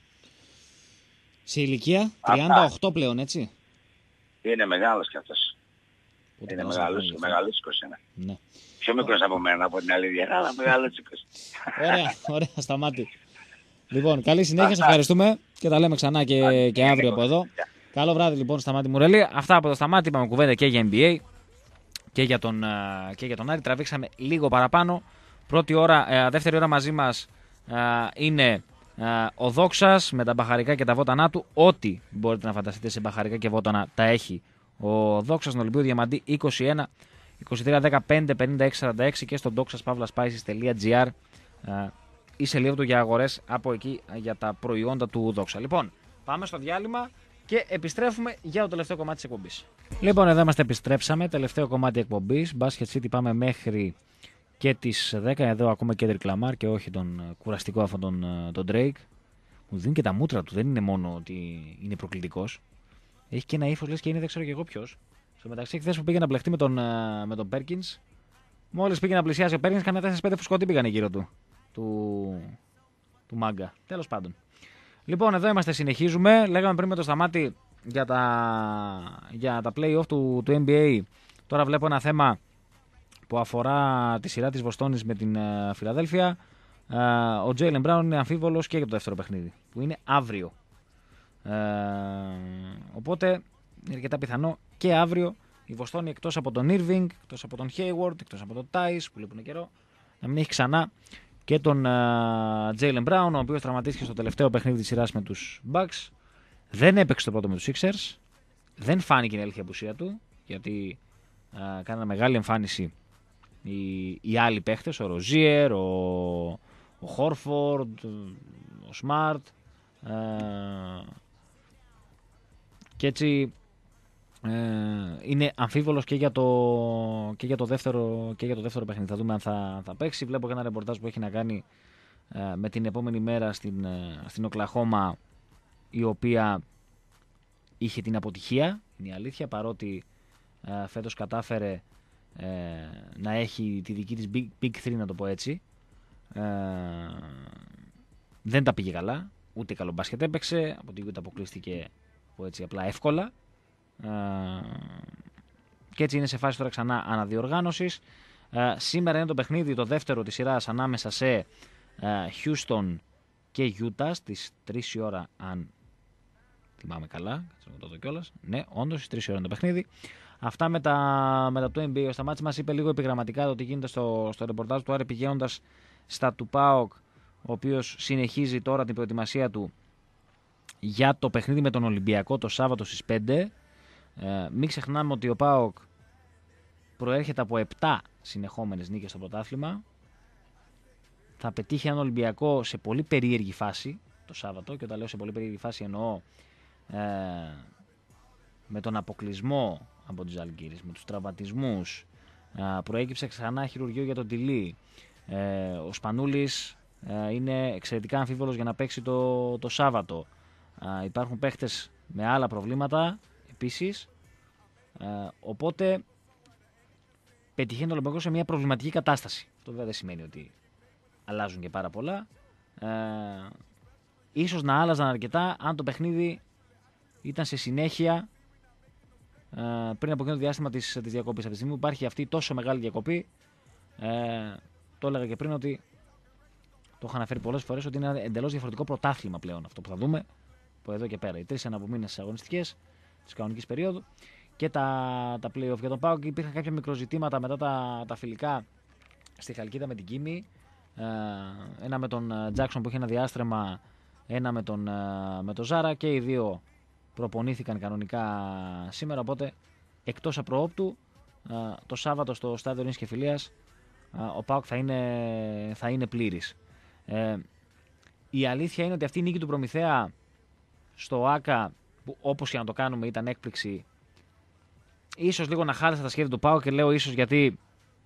Σε ηλικία τριάντα οκτώ πλέον, έτσι. Είναι μεγάλος κι αυτός. Πότε είναι μεγάλος, μεγάλος είκοσι είναι. Ναι. Πιο μικρός από μένα από την αλήθεια, αλλά μεγάλος είκοσι. Ωραία, ωραία, Σταμάτη. Λοιπόν, καλή συνέχεια, σε ευχαριστούμε και τα λέμε ξανά και, και αύριο από εδώ. Καλό βράδυ λοιπόν, Σταμάτη Μουρελή. Αυτά από το Σταμάτη, είπαμε κουβέντα και για N B A και για τον, και για τον Άρη. Τραβήξαμε λίγο παραπάνω. Πρώτη ώρα, δεύτερη ώρα μαζί μας είναι ο Δόξας με τα μπαχαρικά και τα βότανά του. Ό,τι μπορείτε να φανταστείτε σε μπαχαρικά και βότανα τα έχει ο Δόξας στον Ολυμπίου Διαμαντή είκοσι ένα είκοσι τρία δεκαπέντε πενήντα έξι σαράντα έξι και στο doxas pavlas spices τελεία gr η σελίδα του για αγορές από εκεί για τα προϊόντα του Δόξα. Λοιπόν, πάμε στο διάλειμμα και επιστρέφουμε για το τελευταίο κομμάτι της εκπομπής. Λοιπόν, εδώ είμαστε, επιστρέψαμε. Τελευταίο κομμάτι εκπομπής. Basket City πάμε μέχρι και τις δέκα. Εδώ ακούμε Kendrick Lamar και όχι τον κουραστικό αυτόν τον, τον Drake. Μου δίνει και τα μούτρα του. Δεν είναι μόνο ότι είναι προκλητικός. Έχει και ένα ύφος λες και είναι δεν ξέρω και εγώ ποιος. Στο μεταξύ, χθες που πήγε να μπλεχτεί με τον, με τον Perkins, μόλις πήγε να πλησιάσει ο Perkins, καμιά τέσσερα πέντε φουσκωτοί πήγανε γύρω του. Του, του μάγκα. Τέλος πάντων. Λοιπόν, εδώ είμαστε, συνεχίζουμε. Λέγαμε πριν με το Σταμάτη για τα, για τα play-off του, του N B A. Τώρα βλέπω ένα θέμα που αφορά τη σειρά της Βοστόνης με την uh, Φιλαδέλφια. Uh, ο Τζέιλεν Μπράουν είναι αμφίβολος και για το δεύτερο παιχνίδι, που είναι αύριο. Uh, οπότε είναι αρκετά πιθανό και αύριο η Βοστόνη, εκτός από τον Irving, εκτός από τον Hayward, εκτός από τον Tice που λείπουν καιρό, να μην έχει ξανά και τον Τζέιλεν Μπράουν, ο οποίος τραυματίστηκε στο τελευταίο παιχνίδι της σειράς με τους Bucks. Δεν έπαιξε το πρώτο με τους Sixers. Δεν φάνηκε η αλήθεια απουσία του, γιατί uh, κάνανε μεγάλη εμφάνιση οι, οι άλλοι παίχτες, ο Rozier, ο, ο Horford, ο Smart. Uh, και έτσι uh, είναι αμφίβολος και για, το, και, για το δεύτερο, και για το δεύτερο παιχνίδι. Θα δούμε αν θα, θα παίξει. Βλέπω και ένα ρεπορτάζ που έχει να κάνει uh, με την επόμενη μέρα στην, uh, στην Οκλαχώμα, η οποία είχε την αποτυχία, είναι η αλήθεια, παρότι ε, φέτος κατάφερε ε, να έχει τη δική της big, big three, να το πω έτσι. Ε, δεν τα πήγε καλά, ούτε καλό μπάσκετ έπαιξε, από τη Utah αποκλείστηκε έτσι απλά εύκολα. Ε, και έτσι είναι σε φάση τώρα ξανά αναδιοργάνωσης. Ε, σήμερα είναι το παιχνίδι το δεύτερο της σειράς ανάμεσα σε ε, Houston και Utah στις τρεις η ώρα, αν θυμάμαι καλά. Το δω κιόλας. Ναι, όντως στις τρεις η ώρα είναι το παιχνίδι. Αυτά με τα, με τα του N B A. Ο Σταμάτης μας είπε λίγο επιγραμματικά το τι γίνεται στο, στο ρεπορτάζ του Άρη, πηγαίνοντας στα του ΠΑΟΚ, ο οποίος συνεχίζει τώρα την προετοιμασία του για το παιχνίδι με τον Ολυμπιακό το Σάββατο στις πέντε. Ε, μην ξεχνάμε ότι ο ΠΑΟΚ προέρχεται από επτά συνεχόμενες νίκες στο πρωτάθλημα. Θα πετύχει έναν Ολυμπιακό σε πολύ περίεργη φάση το Σάββατο, και όταν λέω σε πολύ περίεργη φάση εννοώ ε, με τον αποκλεισμό από τους Ζαλγκίρις, με τους τραυματισμούς. Ε, προέκυψε ξανά χειρουργείο για τον Τιλί. Ε, ο Σπανούλης ε, είναι εξαιρετικά αμφίβολος για να παίξει το, το Σάββατο. Ε, υπάρχουν παίχτες με άλλα προβλήματα επίσης. Ε, οπότε πετυχαίνει το Ολυμπιακό σε μια προβληματική κατάσταση. Αυτό βέβαια δεν σημαίνει ότι αλλάζουν και πάρα πολλά. Ε, ίσως να άλλαζαν αρκετά αν το παιχνίδι ήταν σε συνέχεια ε, πριν από εκείνο το διάστημα της, της διακοπής. Από τη στιγμή που υπάρχει αυτή τόσο μεγάλη διακοπή, ε, το έλεγα και πριν ότι το έχω αναφέρει πολλές φορές ότι είναι ένα εντελώς διαφορετικό πρωτάθλημα πλέον αυτό που θα δούμε από εδώ και πέρα. Οι τρεις αναπομείνες αγωνιστικές της κανονικής περίοδου και τα, τα play-off για τον ΠΑΟΚ. Υπήρχαν κάποια μικροζητήματα μετά τα, τα φιλικά στη Χαλκίδα με την Κίμη. Ε, ένα με τον Τζάκσον που είχε ένα διάστρεμα, ένα με τον, με τον Ζάρα, και οι δύο προπονήθηκαν κανονικά σήμερα, οπότε εκτός απροόπτου ε, το Σάββατο στο στάδιο Ειρήνης και Φιλίας ε, ο ΠΑΟΚ θα είναι, θα είναι πλήρης. Ε, η αλήθεια είναι ότι αυτή η νίκη του Προμηθέα στο ΆΚΑ, που όπως και να το κάνουμε ήταν έκπληξη, ίσως λίγο να χάλασα τα σχέδια του ΠΑΟΚ, και λέω ίσως γιατί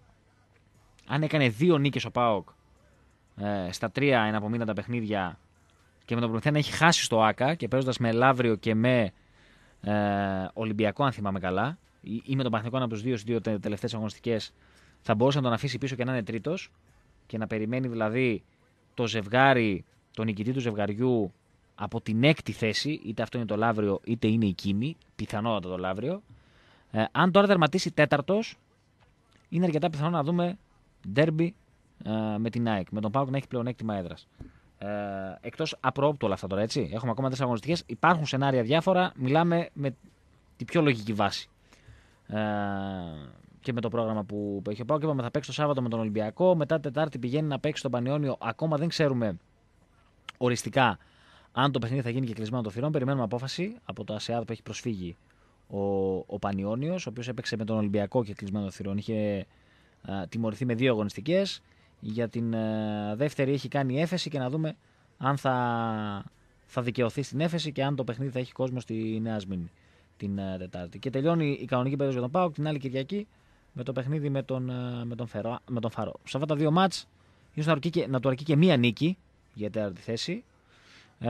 αν έκανε δύο νίκες ο ΠΑΟΚ ε, στα τρία εναπομείναντα παιχνίδια και με τον Προμηθέα να έχει χάσει στο ΆΚΑ και παίζοντας με Λαύριο και με ε, Ολυμπιακό, αν θυμάμαι καλά, ή, ή με τον Παναθηναϊκό από τους δύο στις δύο τελευταίες αγωνιστικές, θα μπορούσε να τον αφήσει πίσω και να είναι τρίτος και να περιμένει δηλαδή το ζευγάρι, τον νικητή του ζευγαριού από την έκτη θέση, είτε αυτό είναι το Λαύριο είτε είναι η Κίμη, πιθανότατα το Λαύριο. Ε, αν τώρα τερματίσει τέταρτος, είναι αρκετά πιθανό να δούμε ντέρμπι ε, με την ΑΕΚ, με τον ΠΑΟΚ να έχει πλεονέκτημα έδρας. Ε, εκτός απροόπτου όλα αυτά τώρα, έτσι. Έχουμε ακόμα τέσσερις αγωνιστικές, υπάρχουν σενάρια διάφορα, μιλάμε με τη πιο λογική βάση. Ε, και με το πρόγραμμα που έχει ο ΠΑΟΚ. Είπαμε θα παίξει το Σάββατο με τον Ολυμπιακό, μετά Τετάρτη πηγαίνει να παίξει τον Πανιόνιο. Ακόμα δεν ξέρουμε οριστικά αν το παιχνίδι θα γίνει και κλεισμένο των θυρών. Περιμένουμε απόφαση από το ΑΣΕΑΔ που έχει προσφύγει ο, ο Πανιόνιος, ο οποίος έπαιξε με τον Ολυμπιακό και κλεισμένο των θυρών. Είχε α, τιμωρηθεί με δύο αγωνιστικές. Για την α, δεύτερη έχει κάνει έφεση και να δούμε αν θα, θα δικαιωθεί στην έφεση και αν το παιχνίδι θα έχει κόσμο στη Νέα Σμήνη την α, Τετάρτη. Και τελειώνει η κανονική περίοδος για τον ΠΑΟΚ την άλλη Κυριακή με το παιχνίδι με τον, α, με τον, Φερό, με τον Φαρό. Σε αυτά τα δύο μάτς ίσως να, να του αρκεί και μία νίκη για τέταρτη θέση. Ε,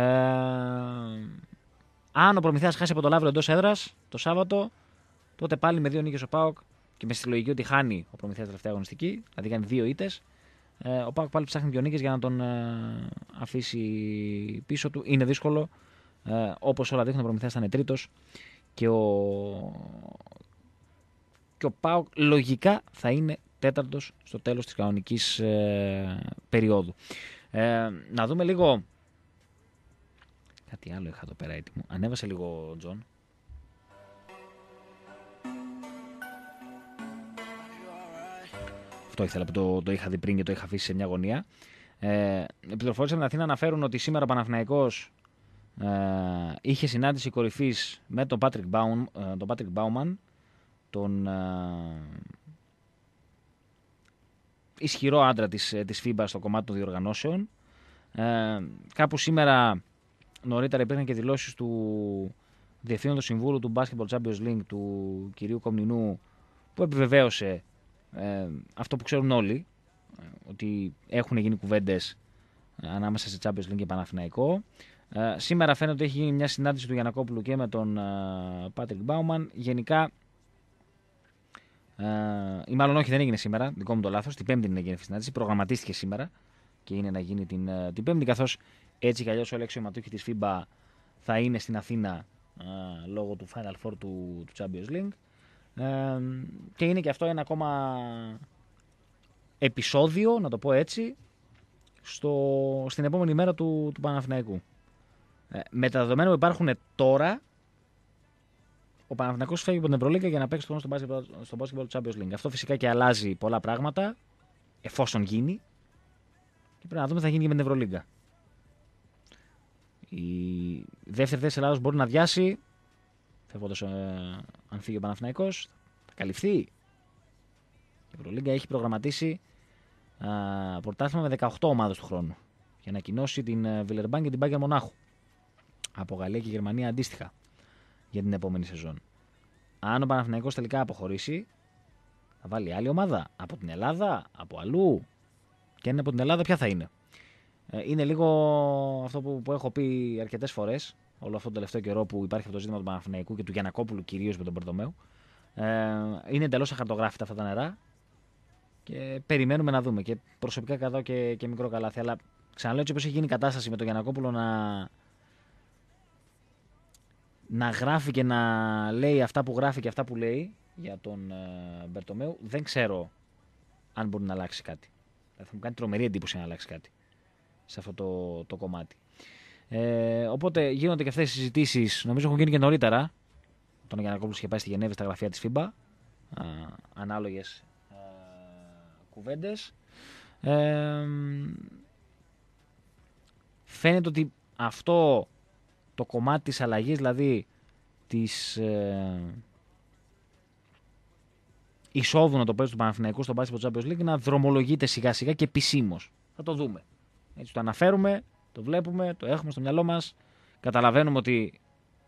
αν ο Προμηθέας χάσει από το Λαύριο εντός έδρας το Σάββατο, τότε πάλι με δύο νίκες ο ΠΑΟΚ και με στη λογική ότι χάνει ο Προμηθέας τελευταία αγωνιστική, δηλαδή κάνει δύο ήττες, ε, ο ΠΑΟΚ πάλι ψάχνει δύο νίκες για να τον ε, αφήσει πίσω του. Είναι δύσκολο, ε, όπως όλα δείχνουν ο Προμηθέας θα είναι τρίτος και ο, και ο ΠΑΟΚ λογικά θα είναι τέταρτος στο τέλος της κανονικής ε, περίοδου. Ε, να δούμε λίγο. Κάτι άλλο είχα εδώ πέρα έτοιμο. Ανέβασε λίγο ο Τζον. Αυτό ήθελα που το, το είχα δει πριν και το είχα αφήσει σε μια γωνία. Ε, πληροφορίες από την Αθήνα αναφέρουν ότι σήμερα ο Παναθηναϊκός ε, είχε συνάντηση κορυφής με τον Patrick Baum, ε, τον Patrick Baumann, τον ε, ισχυρό άντρα της, της φίμπα στο κομμάτι των διοργανώσεων. Ε, κάπου σήμερα νωρίτερα υπήρχαν και δηλώσεις του Διευθύνοντος Συμβούλου του Basketball Champions League, του κυρίου Κομνηνού, που επιβεβαίωσε ε, αυτό που ξέρουν όλοι, ε, ότι έχουν γίνει κουβέντες ανάμεσα σε Champions League και Παναθηναϊκό. Ε, σήμερα φαίνεται ότι έχει γίνει μια συνάντηση του Γιαννακόπουλου και με τον Πάτρικ Μπάουμαν. Γενικά, ε, ή μάλλον όχι, δεν έγινε σήμερα, δικό μου το λάθος. Την Πέμπτη είναι να γίνει η συνάντηση. Προγραμματίστηκε σήμερα και είναι να γίνει την, την Πέμπτη, καθώς έτσι κι αλλιώς όλοι οι αξιωματούχοι της FIBA θα είναι στην Αθήνα ε, λόγω του Final Four του, του Champions League. Ε, και είναι και αυτό ένα ακόμα επεισόδιο, να το πω έτσι, στο, στην επόμενη μέρα του, του Παναθηναϊκού. Ε, με τα δεδομένα που υπάρχουν τώρα, ο Παναθηναϊκός φεύγει από την Ευρωλίγκα για να παίξει τον στο basketball, στο basketball του Champions League. Αυτό φυσικά και αλλάζει πολλά πράγματα, εφόσον γίνει, και πρέπει να δούμε τι θα γίνει και με την Ευρωλίγκα. Η δεύτερη θέση της Ελλάδος μπορεί να αδειάσει, φεύγοντας ε, αν φύγει ο Παναθηναϊκός, θα καλυφθεί. Η Ευρωλίγκα έχει προγραμματίσει ε, πρωτάθλημα με δεκαοκτώ ομάδες του χρόνου για να κοινώσει την Βιλερμπάν και την Μπάγκερ Μονάχου από Γαλλία και Γερμανία αντίστοιχα για την επόμενη σεζόν. Αν ο Παναθηναϊκός τελικά αποχωρήσει, θα βάλει άλλη ομάδα από την Ελλάδα, από αλλού. Και αν είναι από την Ελλάδα, ποια θα είναι? Είναι λίγο αυτό που, που έχω πει αρκετές φορές, όλο αυτό το τελευταίο καιρό που υπάρχει αυτό το ζήτημα του Παναθηναϊκού και του Γιαννακόπουλου κυρίως με τον Πορτομέου. Ε, είναι εντελώς αχαρτογράφητα αυτά τα νερά και περιμένουμε να δούμε. Και προσωπικά κρατάω και, και μικρό καλάθι. Αλλά ξαναλέω, έτσι όπως έχει γίνει η κατάσταση με τον Γιαννακόπουλο να, να γράφει και να λέει αυτά που γράφει και αυτά που λέει για τον ε, Μπερτομέου, δεν ξέρω αν μπορεί να αλλάξει κάτι. Θα μου κάνει τρομερή εντύπωση να αλλάξει κάτι σε αυτό το, το κομμάτι. Ε, οπότε γίνονται και αυτές οι συζητήσεις, νομίζω έχουν γίνει και νωρίτερα. Τον Γιαννακόπουλος είχε πάει στη Γενέβη στα γραφεία της FIBA. Α, ανάλογες α, κουβέντες. Ε, φαίνεται ότι αυτό το κομμάτι της αλλαγής, δηλαδή της ε, εισόδου, να το παίζει του Παναθηναϊκού στον Basketball Champions League, να δρομολογείται σιγά σιγά και επισήμως. Θα το δούμε. Έτσι το αναφέρουμε, το βλέπουμε, το έχουμε στο μυαλό μας. Καταλαβαίνουμε ότι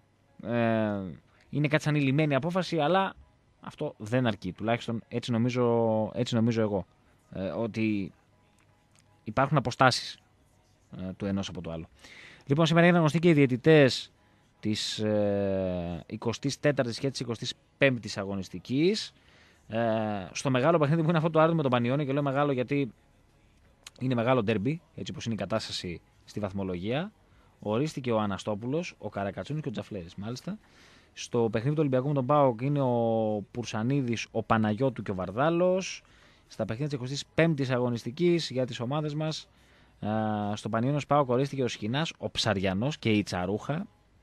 ε, είναι κάτι σαν η λιμένη απόφαση, αλλά αυτό δεν αρκεί. Τουλάχιστον έτσι νομίζω, έτσι νομίζω εγώ. Ε, ότι υπάρχουν αποστάσεις ε, του ενός από το άλλο. Λοιπόν, σήμερα είναι γνωστοί και οι διαιτητές της ε, εικοστής τέταρτης και της εικοστής πέμπτης αγωνιστικής. Ε, στο μεγάλο παιχνίδι που είναι αυτό το άρθρο με τον Πανιόνιο, και λέω μεγάλο γιατί είναι μεγάλο ντέρμπι, έτσι όπως είναι η κατάσταση στη βαθμολογία. Ορίστηκε ο Αναστόπουλος, ο Καρακατσούνης και ο Τζαφλέρης, μάλιστα. Στο παιχνίδι του Ολυμπιακού με τον ΠΑΟΚ είναι ο Πουρσανίδης, ο Παναγιώτου και ο Βαρδάλος. Στα παιχνίδια της εικοστής πέμπτης αγωνιστικής για τις ομάδες μας, ε, στο Πανιόνιος ΠΑΟΚ ορίστηκε ο Σχοινάς, ο Ψαριανός και η Τσαρούχα.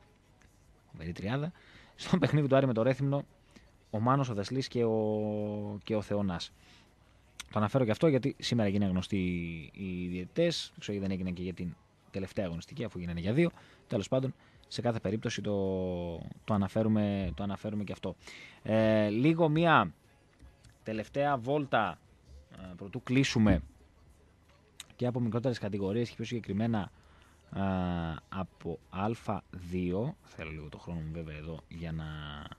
Βερή τριάδα. Στο παιχνίδι του Άρη με το Ρέθυμνο, ο Μάνος, ο Δεσλής και ο, και ο Θεωνάς. Το αναφέρω και αυτό γιατί σήμερα γίνανε γνωστοί οι διαιτητές. Δεν ξέρω, δεν έγιναν και για την τελευταία αγωνιστική, αφού γίνανε για δύο. Τέλος πάντων, σε κάθε περίπτωση το, το, αναφέρουμε, το αναφέρουμε και αυτό. Ε, λίγο μία τελευταία βόλτα ε, πρωτού κλείσουμε και από μικρότερες κατηγορίες και πιο συγκεκριμένα ε, από Α δύο. Θέλω λίγο το χρόνο μου βέβαια εδώ για να,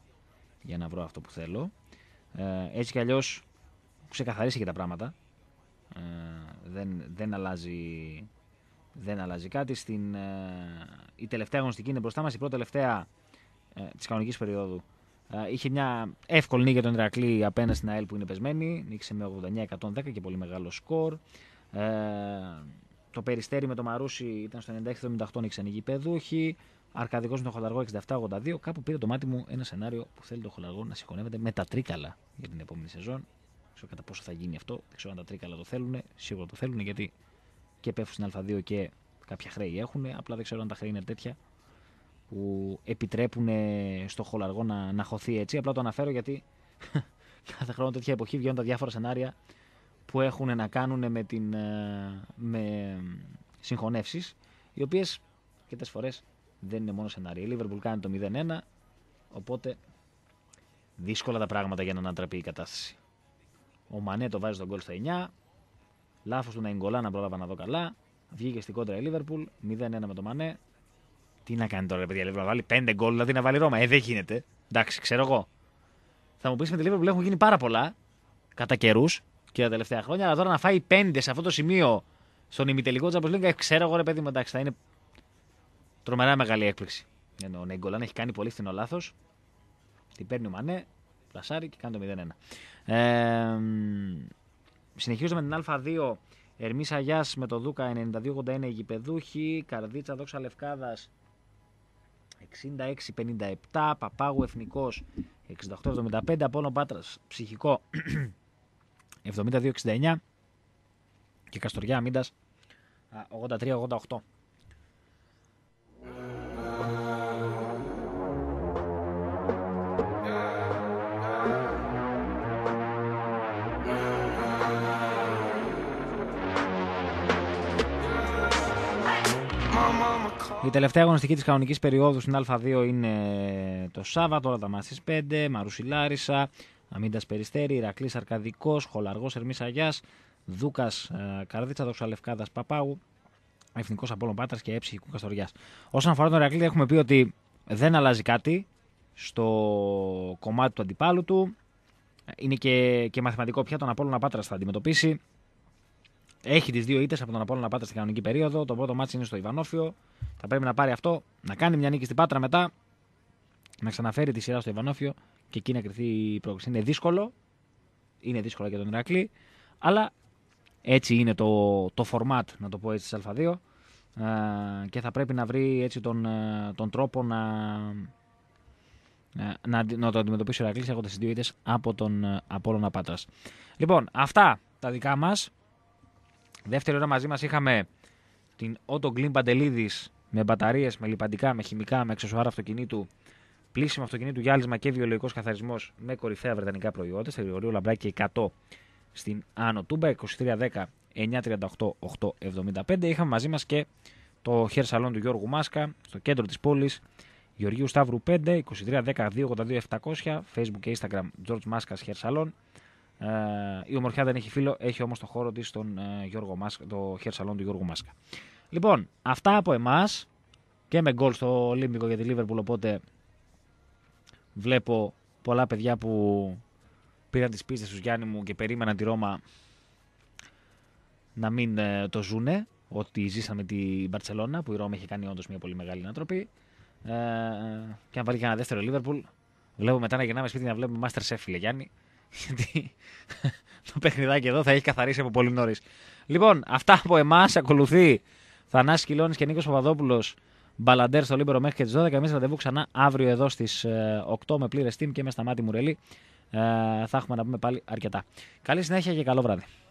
για να βρω αυτό που θέλω. Ε, έτσι κι αλλιώς ξεκαθαρίσει και τα πράγματα. Ε, δεν, δεν, αλλάζει, δεν αλλάζει κάτι. Στην, ε, η τελευταία αγωνιστική είναι μπροστά μας. Η πρώτη τελευταία ε, της κανονικής περίοδου ε, είχε μια εύκολη νίκη για τον Ηρακλή απέναντι στην ΑΕΛ που είναι πεσμένη. Νίκησε με ογδόντα εννιά εκατόν δέκα και πολύ μεγάλο σκορ. Ε, το Περιστέρι με το Μαρούσι ήταν στο ενενήντα έξι εβδομήντα οκτώ, νίκησαν οι γηπεδούχοι. Αρκαδικός με τον Χολαργό εξήντα επτά ογδόντα δύο. Κάπου πήρε το μάτι μου ένα σενάριο που θέλει το Χολαργό να συγχωνεύεται με τα Τρίκαλα για την επόμενη σεζόν. Δεν ξέρω κατά πόσο θα γίνει αυτό. Δεν ξέρω αν τα Τρίκαλα το θέλουν. Σίγουρα το θέλουν γιατί και πέφτουν στην Α δύο και κάποια χρέη έχουν. Απλά δεν ξέρω αν τα χρέη είναι τέτοια που επιτρέπουν στο Χολαργό να, να χωθεί έτσι. Απλά το αναφέρω γιατί κάθε χρόνο τέτοια εποχή βγαίνουν τα διάφορα σενάρια που έχουν να κάνουν με, την, με συγχωνεύσεις, οι οποίες αρκετές φορές δεν είναι μόνο σενάρια. Η Liverpool κάνει το μηδέν ένα, οπότε δύσκολα τα πράγματα για να ανατραπεί η κατάσταση. Ο Μανέ το βάζει στον γκολ στα εννιά, λάθος του Ναϊγκολά, να πρόλαβα να δω καλά, βγήκε στην κόντρα η Liverpool, μηδέν ένα με το Μανέ. Τι να κάνει τώρα, παιδιά, να βάλει πέντε γκολ, δηλαδή να βάλει Ρώμα. Ε, δεν γίνεται. Εντάξει, ξέρω εγώ. Θα μου πεις με τη Liverpool έχουν γίνει πάρα πολλά κατά καιρούς και τα τελευταία χρόνια, αλλά τώρα να φάει πέντε σε αυτό το σημείο στον ημιτελικό Champions League, ξέρω εγώ ρε παιδί μου, εντάξει, θα είναι τρομερά μεγάλη έκπληξη. Ενώ ο Νέγκολαν έχει κάνει πολύ φθηνό λάθος. Την παίρνει ο Μανέ, πλασάρει και κάνει το μηδέν ένα. Ε, συνεχίζουμε με την Α2. Ερμής Αγιάς με το Δούκα ενενήντα δύο ογδόντα ένα οι γηπεδούχοι. Καρδίτσα Δόξα Λευκάδας εξήντα έξι πενήντα επτά. Παπάγου Εθνικός εξήντα οκτώ εβδομήντα πέντε. Απόλλων Πάτρας Ψυχικό εβδομήντα δύο εξήντα εννιά. Και Καστοριά Αμίντας ογδόντα τρία ογδόντα οκτώ. Η τελευταία αγωνιστική της κανονικής περίοδου στην Α2 είναι το Σάββατο, όλα τα μάτς στις πέντε. Μαρούσι Λάρισα, Αμίντας Περιστέρι, Ηρακλής Αρκαδικός, Χολαργός Ερμής Αγιάς, Δούκας ε, Καρδίτσα, Δόξα Λευκάδας Παπάγου, Εθνικός Απόλλων Πάτρας και Ψυχικού Καστοριάς. Όσον αφορά τον Ηρακλή, έχουμε πει ότι δεν αλλάζει κάτι στο κομμάτι του αντιπάλου του. Είναι και, και μαθηματικό πια τον Απόλλωνα Πάτρας θα αντιμετωπίσει. Έχει τις δύο ήττες από τον Απόλλωνα Πάτρα στην κανονική περίοδο. Το πρώτο μάτς είναι στο Ιβανόφιο. Θα πρέπει να πάρει αυτό, να κάνει μια νίκη στην Πάτρα μετά, να ξαναφέρει τη σειρά στο Ιβανόφιο και εκεί να κρυθεί η πρόκληση. Είναι δύσκολο. Είναι δύσκολο για τον Ηρακλή. Αλλά έτσι είναι το, το format, να το πω έτσι, της Α2. Ε, και θα πρέπει να βρει έτσι τον, τον τρόπο να, να, να το αντιμετωπίσει ο Ηρακλής έχοντας τις δύο ήττες από τον Απόλλωνα Πάτρας. Λοιπόν, αυτά τα δικά μας. Δεύτερη ώρα μαζί μας είχαμε την Auto Glim Παντελίδης με μπαταρίες, με λιπαντικά, με χημικά, με αξεσουάρ αυτοκινήτου, πλήσιμο αυτοκινήτου, γυάλισμα και βιολογικός καθαρισμός με κορυφαία βρετανικά προϊόντα. Στη γρηγορείο Λαμπράκη εκατό στην Άνω Τούμπα, είκοσι τρία δέκα εννιακόσια τριάντα οκτώ οκτακόσια εβδομήντα πέντε. Είχαμε μαζί μας και το hair salon του Γιώργου Μάσκα στο κέντρο της πόλης, Γεωργίου Σταύρου πέντε, είκοσι τρία δέκα δύο ογδόντα δύο επτακόσια, Facebook και Instagram George Maskas Hair Salon. Uh, η ομορφιά δεν έχει φίλο, έχει όμως το χώρο της στον uh, Γιώργο Μάσκα, το hair salon του Γιώργου Μάσκα. Λοιπόν, αυτά από εμάς και με γκολ στο Ολύμπικο για τη Λίβερπουλ, οπότε βλέπω πολλά παιδιά που πήραν τις πίστες τους Γιάννη μου και περίμεναν τη Ρώμα να μην uh, το ζουνε, ότι ζήσαμε την Μπαρτσελώνα που η Ρώμα είχε κάνει όντως μια πολύ μεγάλη ανατροπή, uh, και αν βάλει και ένα δεύτερο Λίβερπουλ βλέπω μετά να γυρνάμε σπίτι να βλέπουμε Masterchef, φίλε Γιάννη. Γιατί το παιχνιδάκι εδώ θα έχει καθαρίσει από πολύ νωρίς. Λοιπόν, αυτά από εμάς. Ακολουθεί Θανάσης Κιλώνης και Νίκος Παπαδόπουλος, μπαλαντέρ στο Λίμπερο μέχρι και τις δώδεκα. Εμείς ραντεβού ξανά αύριο εδώ στις οκτώ με πλήρες team και με Σταμάτη Μουρελή. Ε, θα έχουμε να πούμε πάλι αρκετά. Καλή συνέχεια και καλό βράδυ.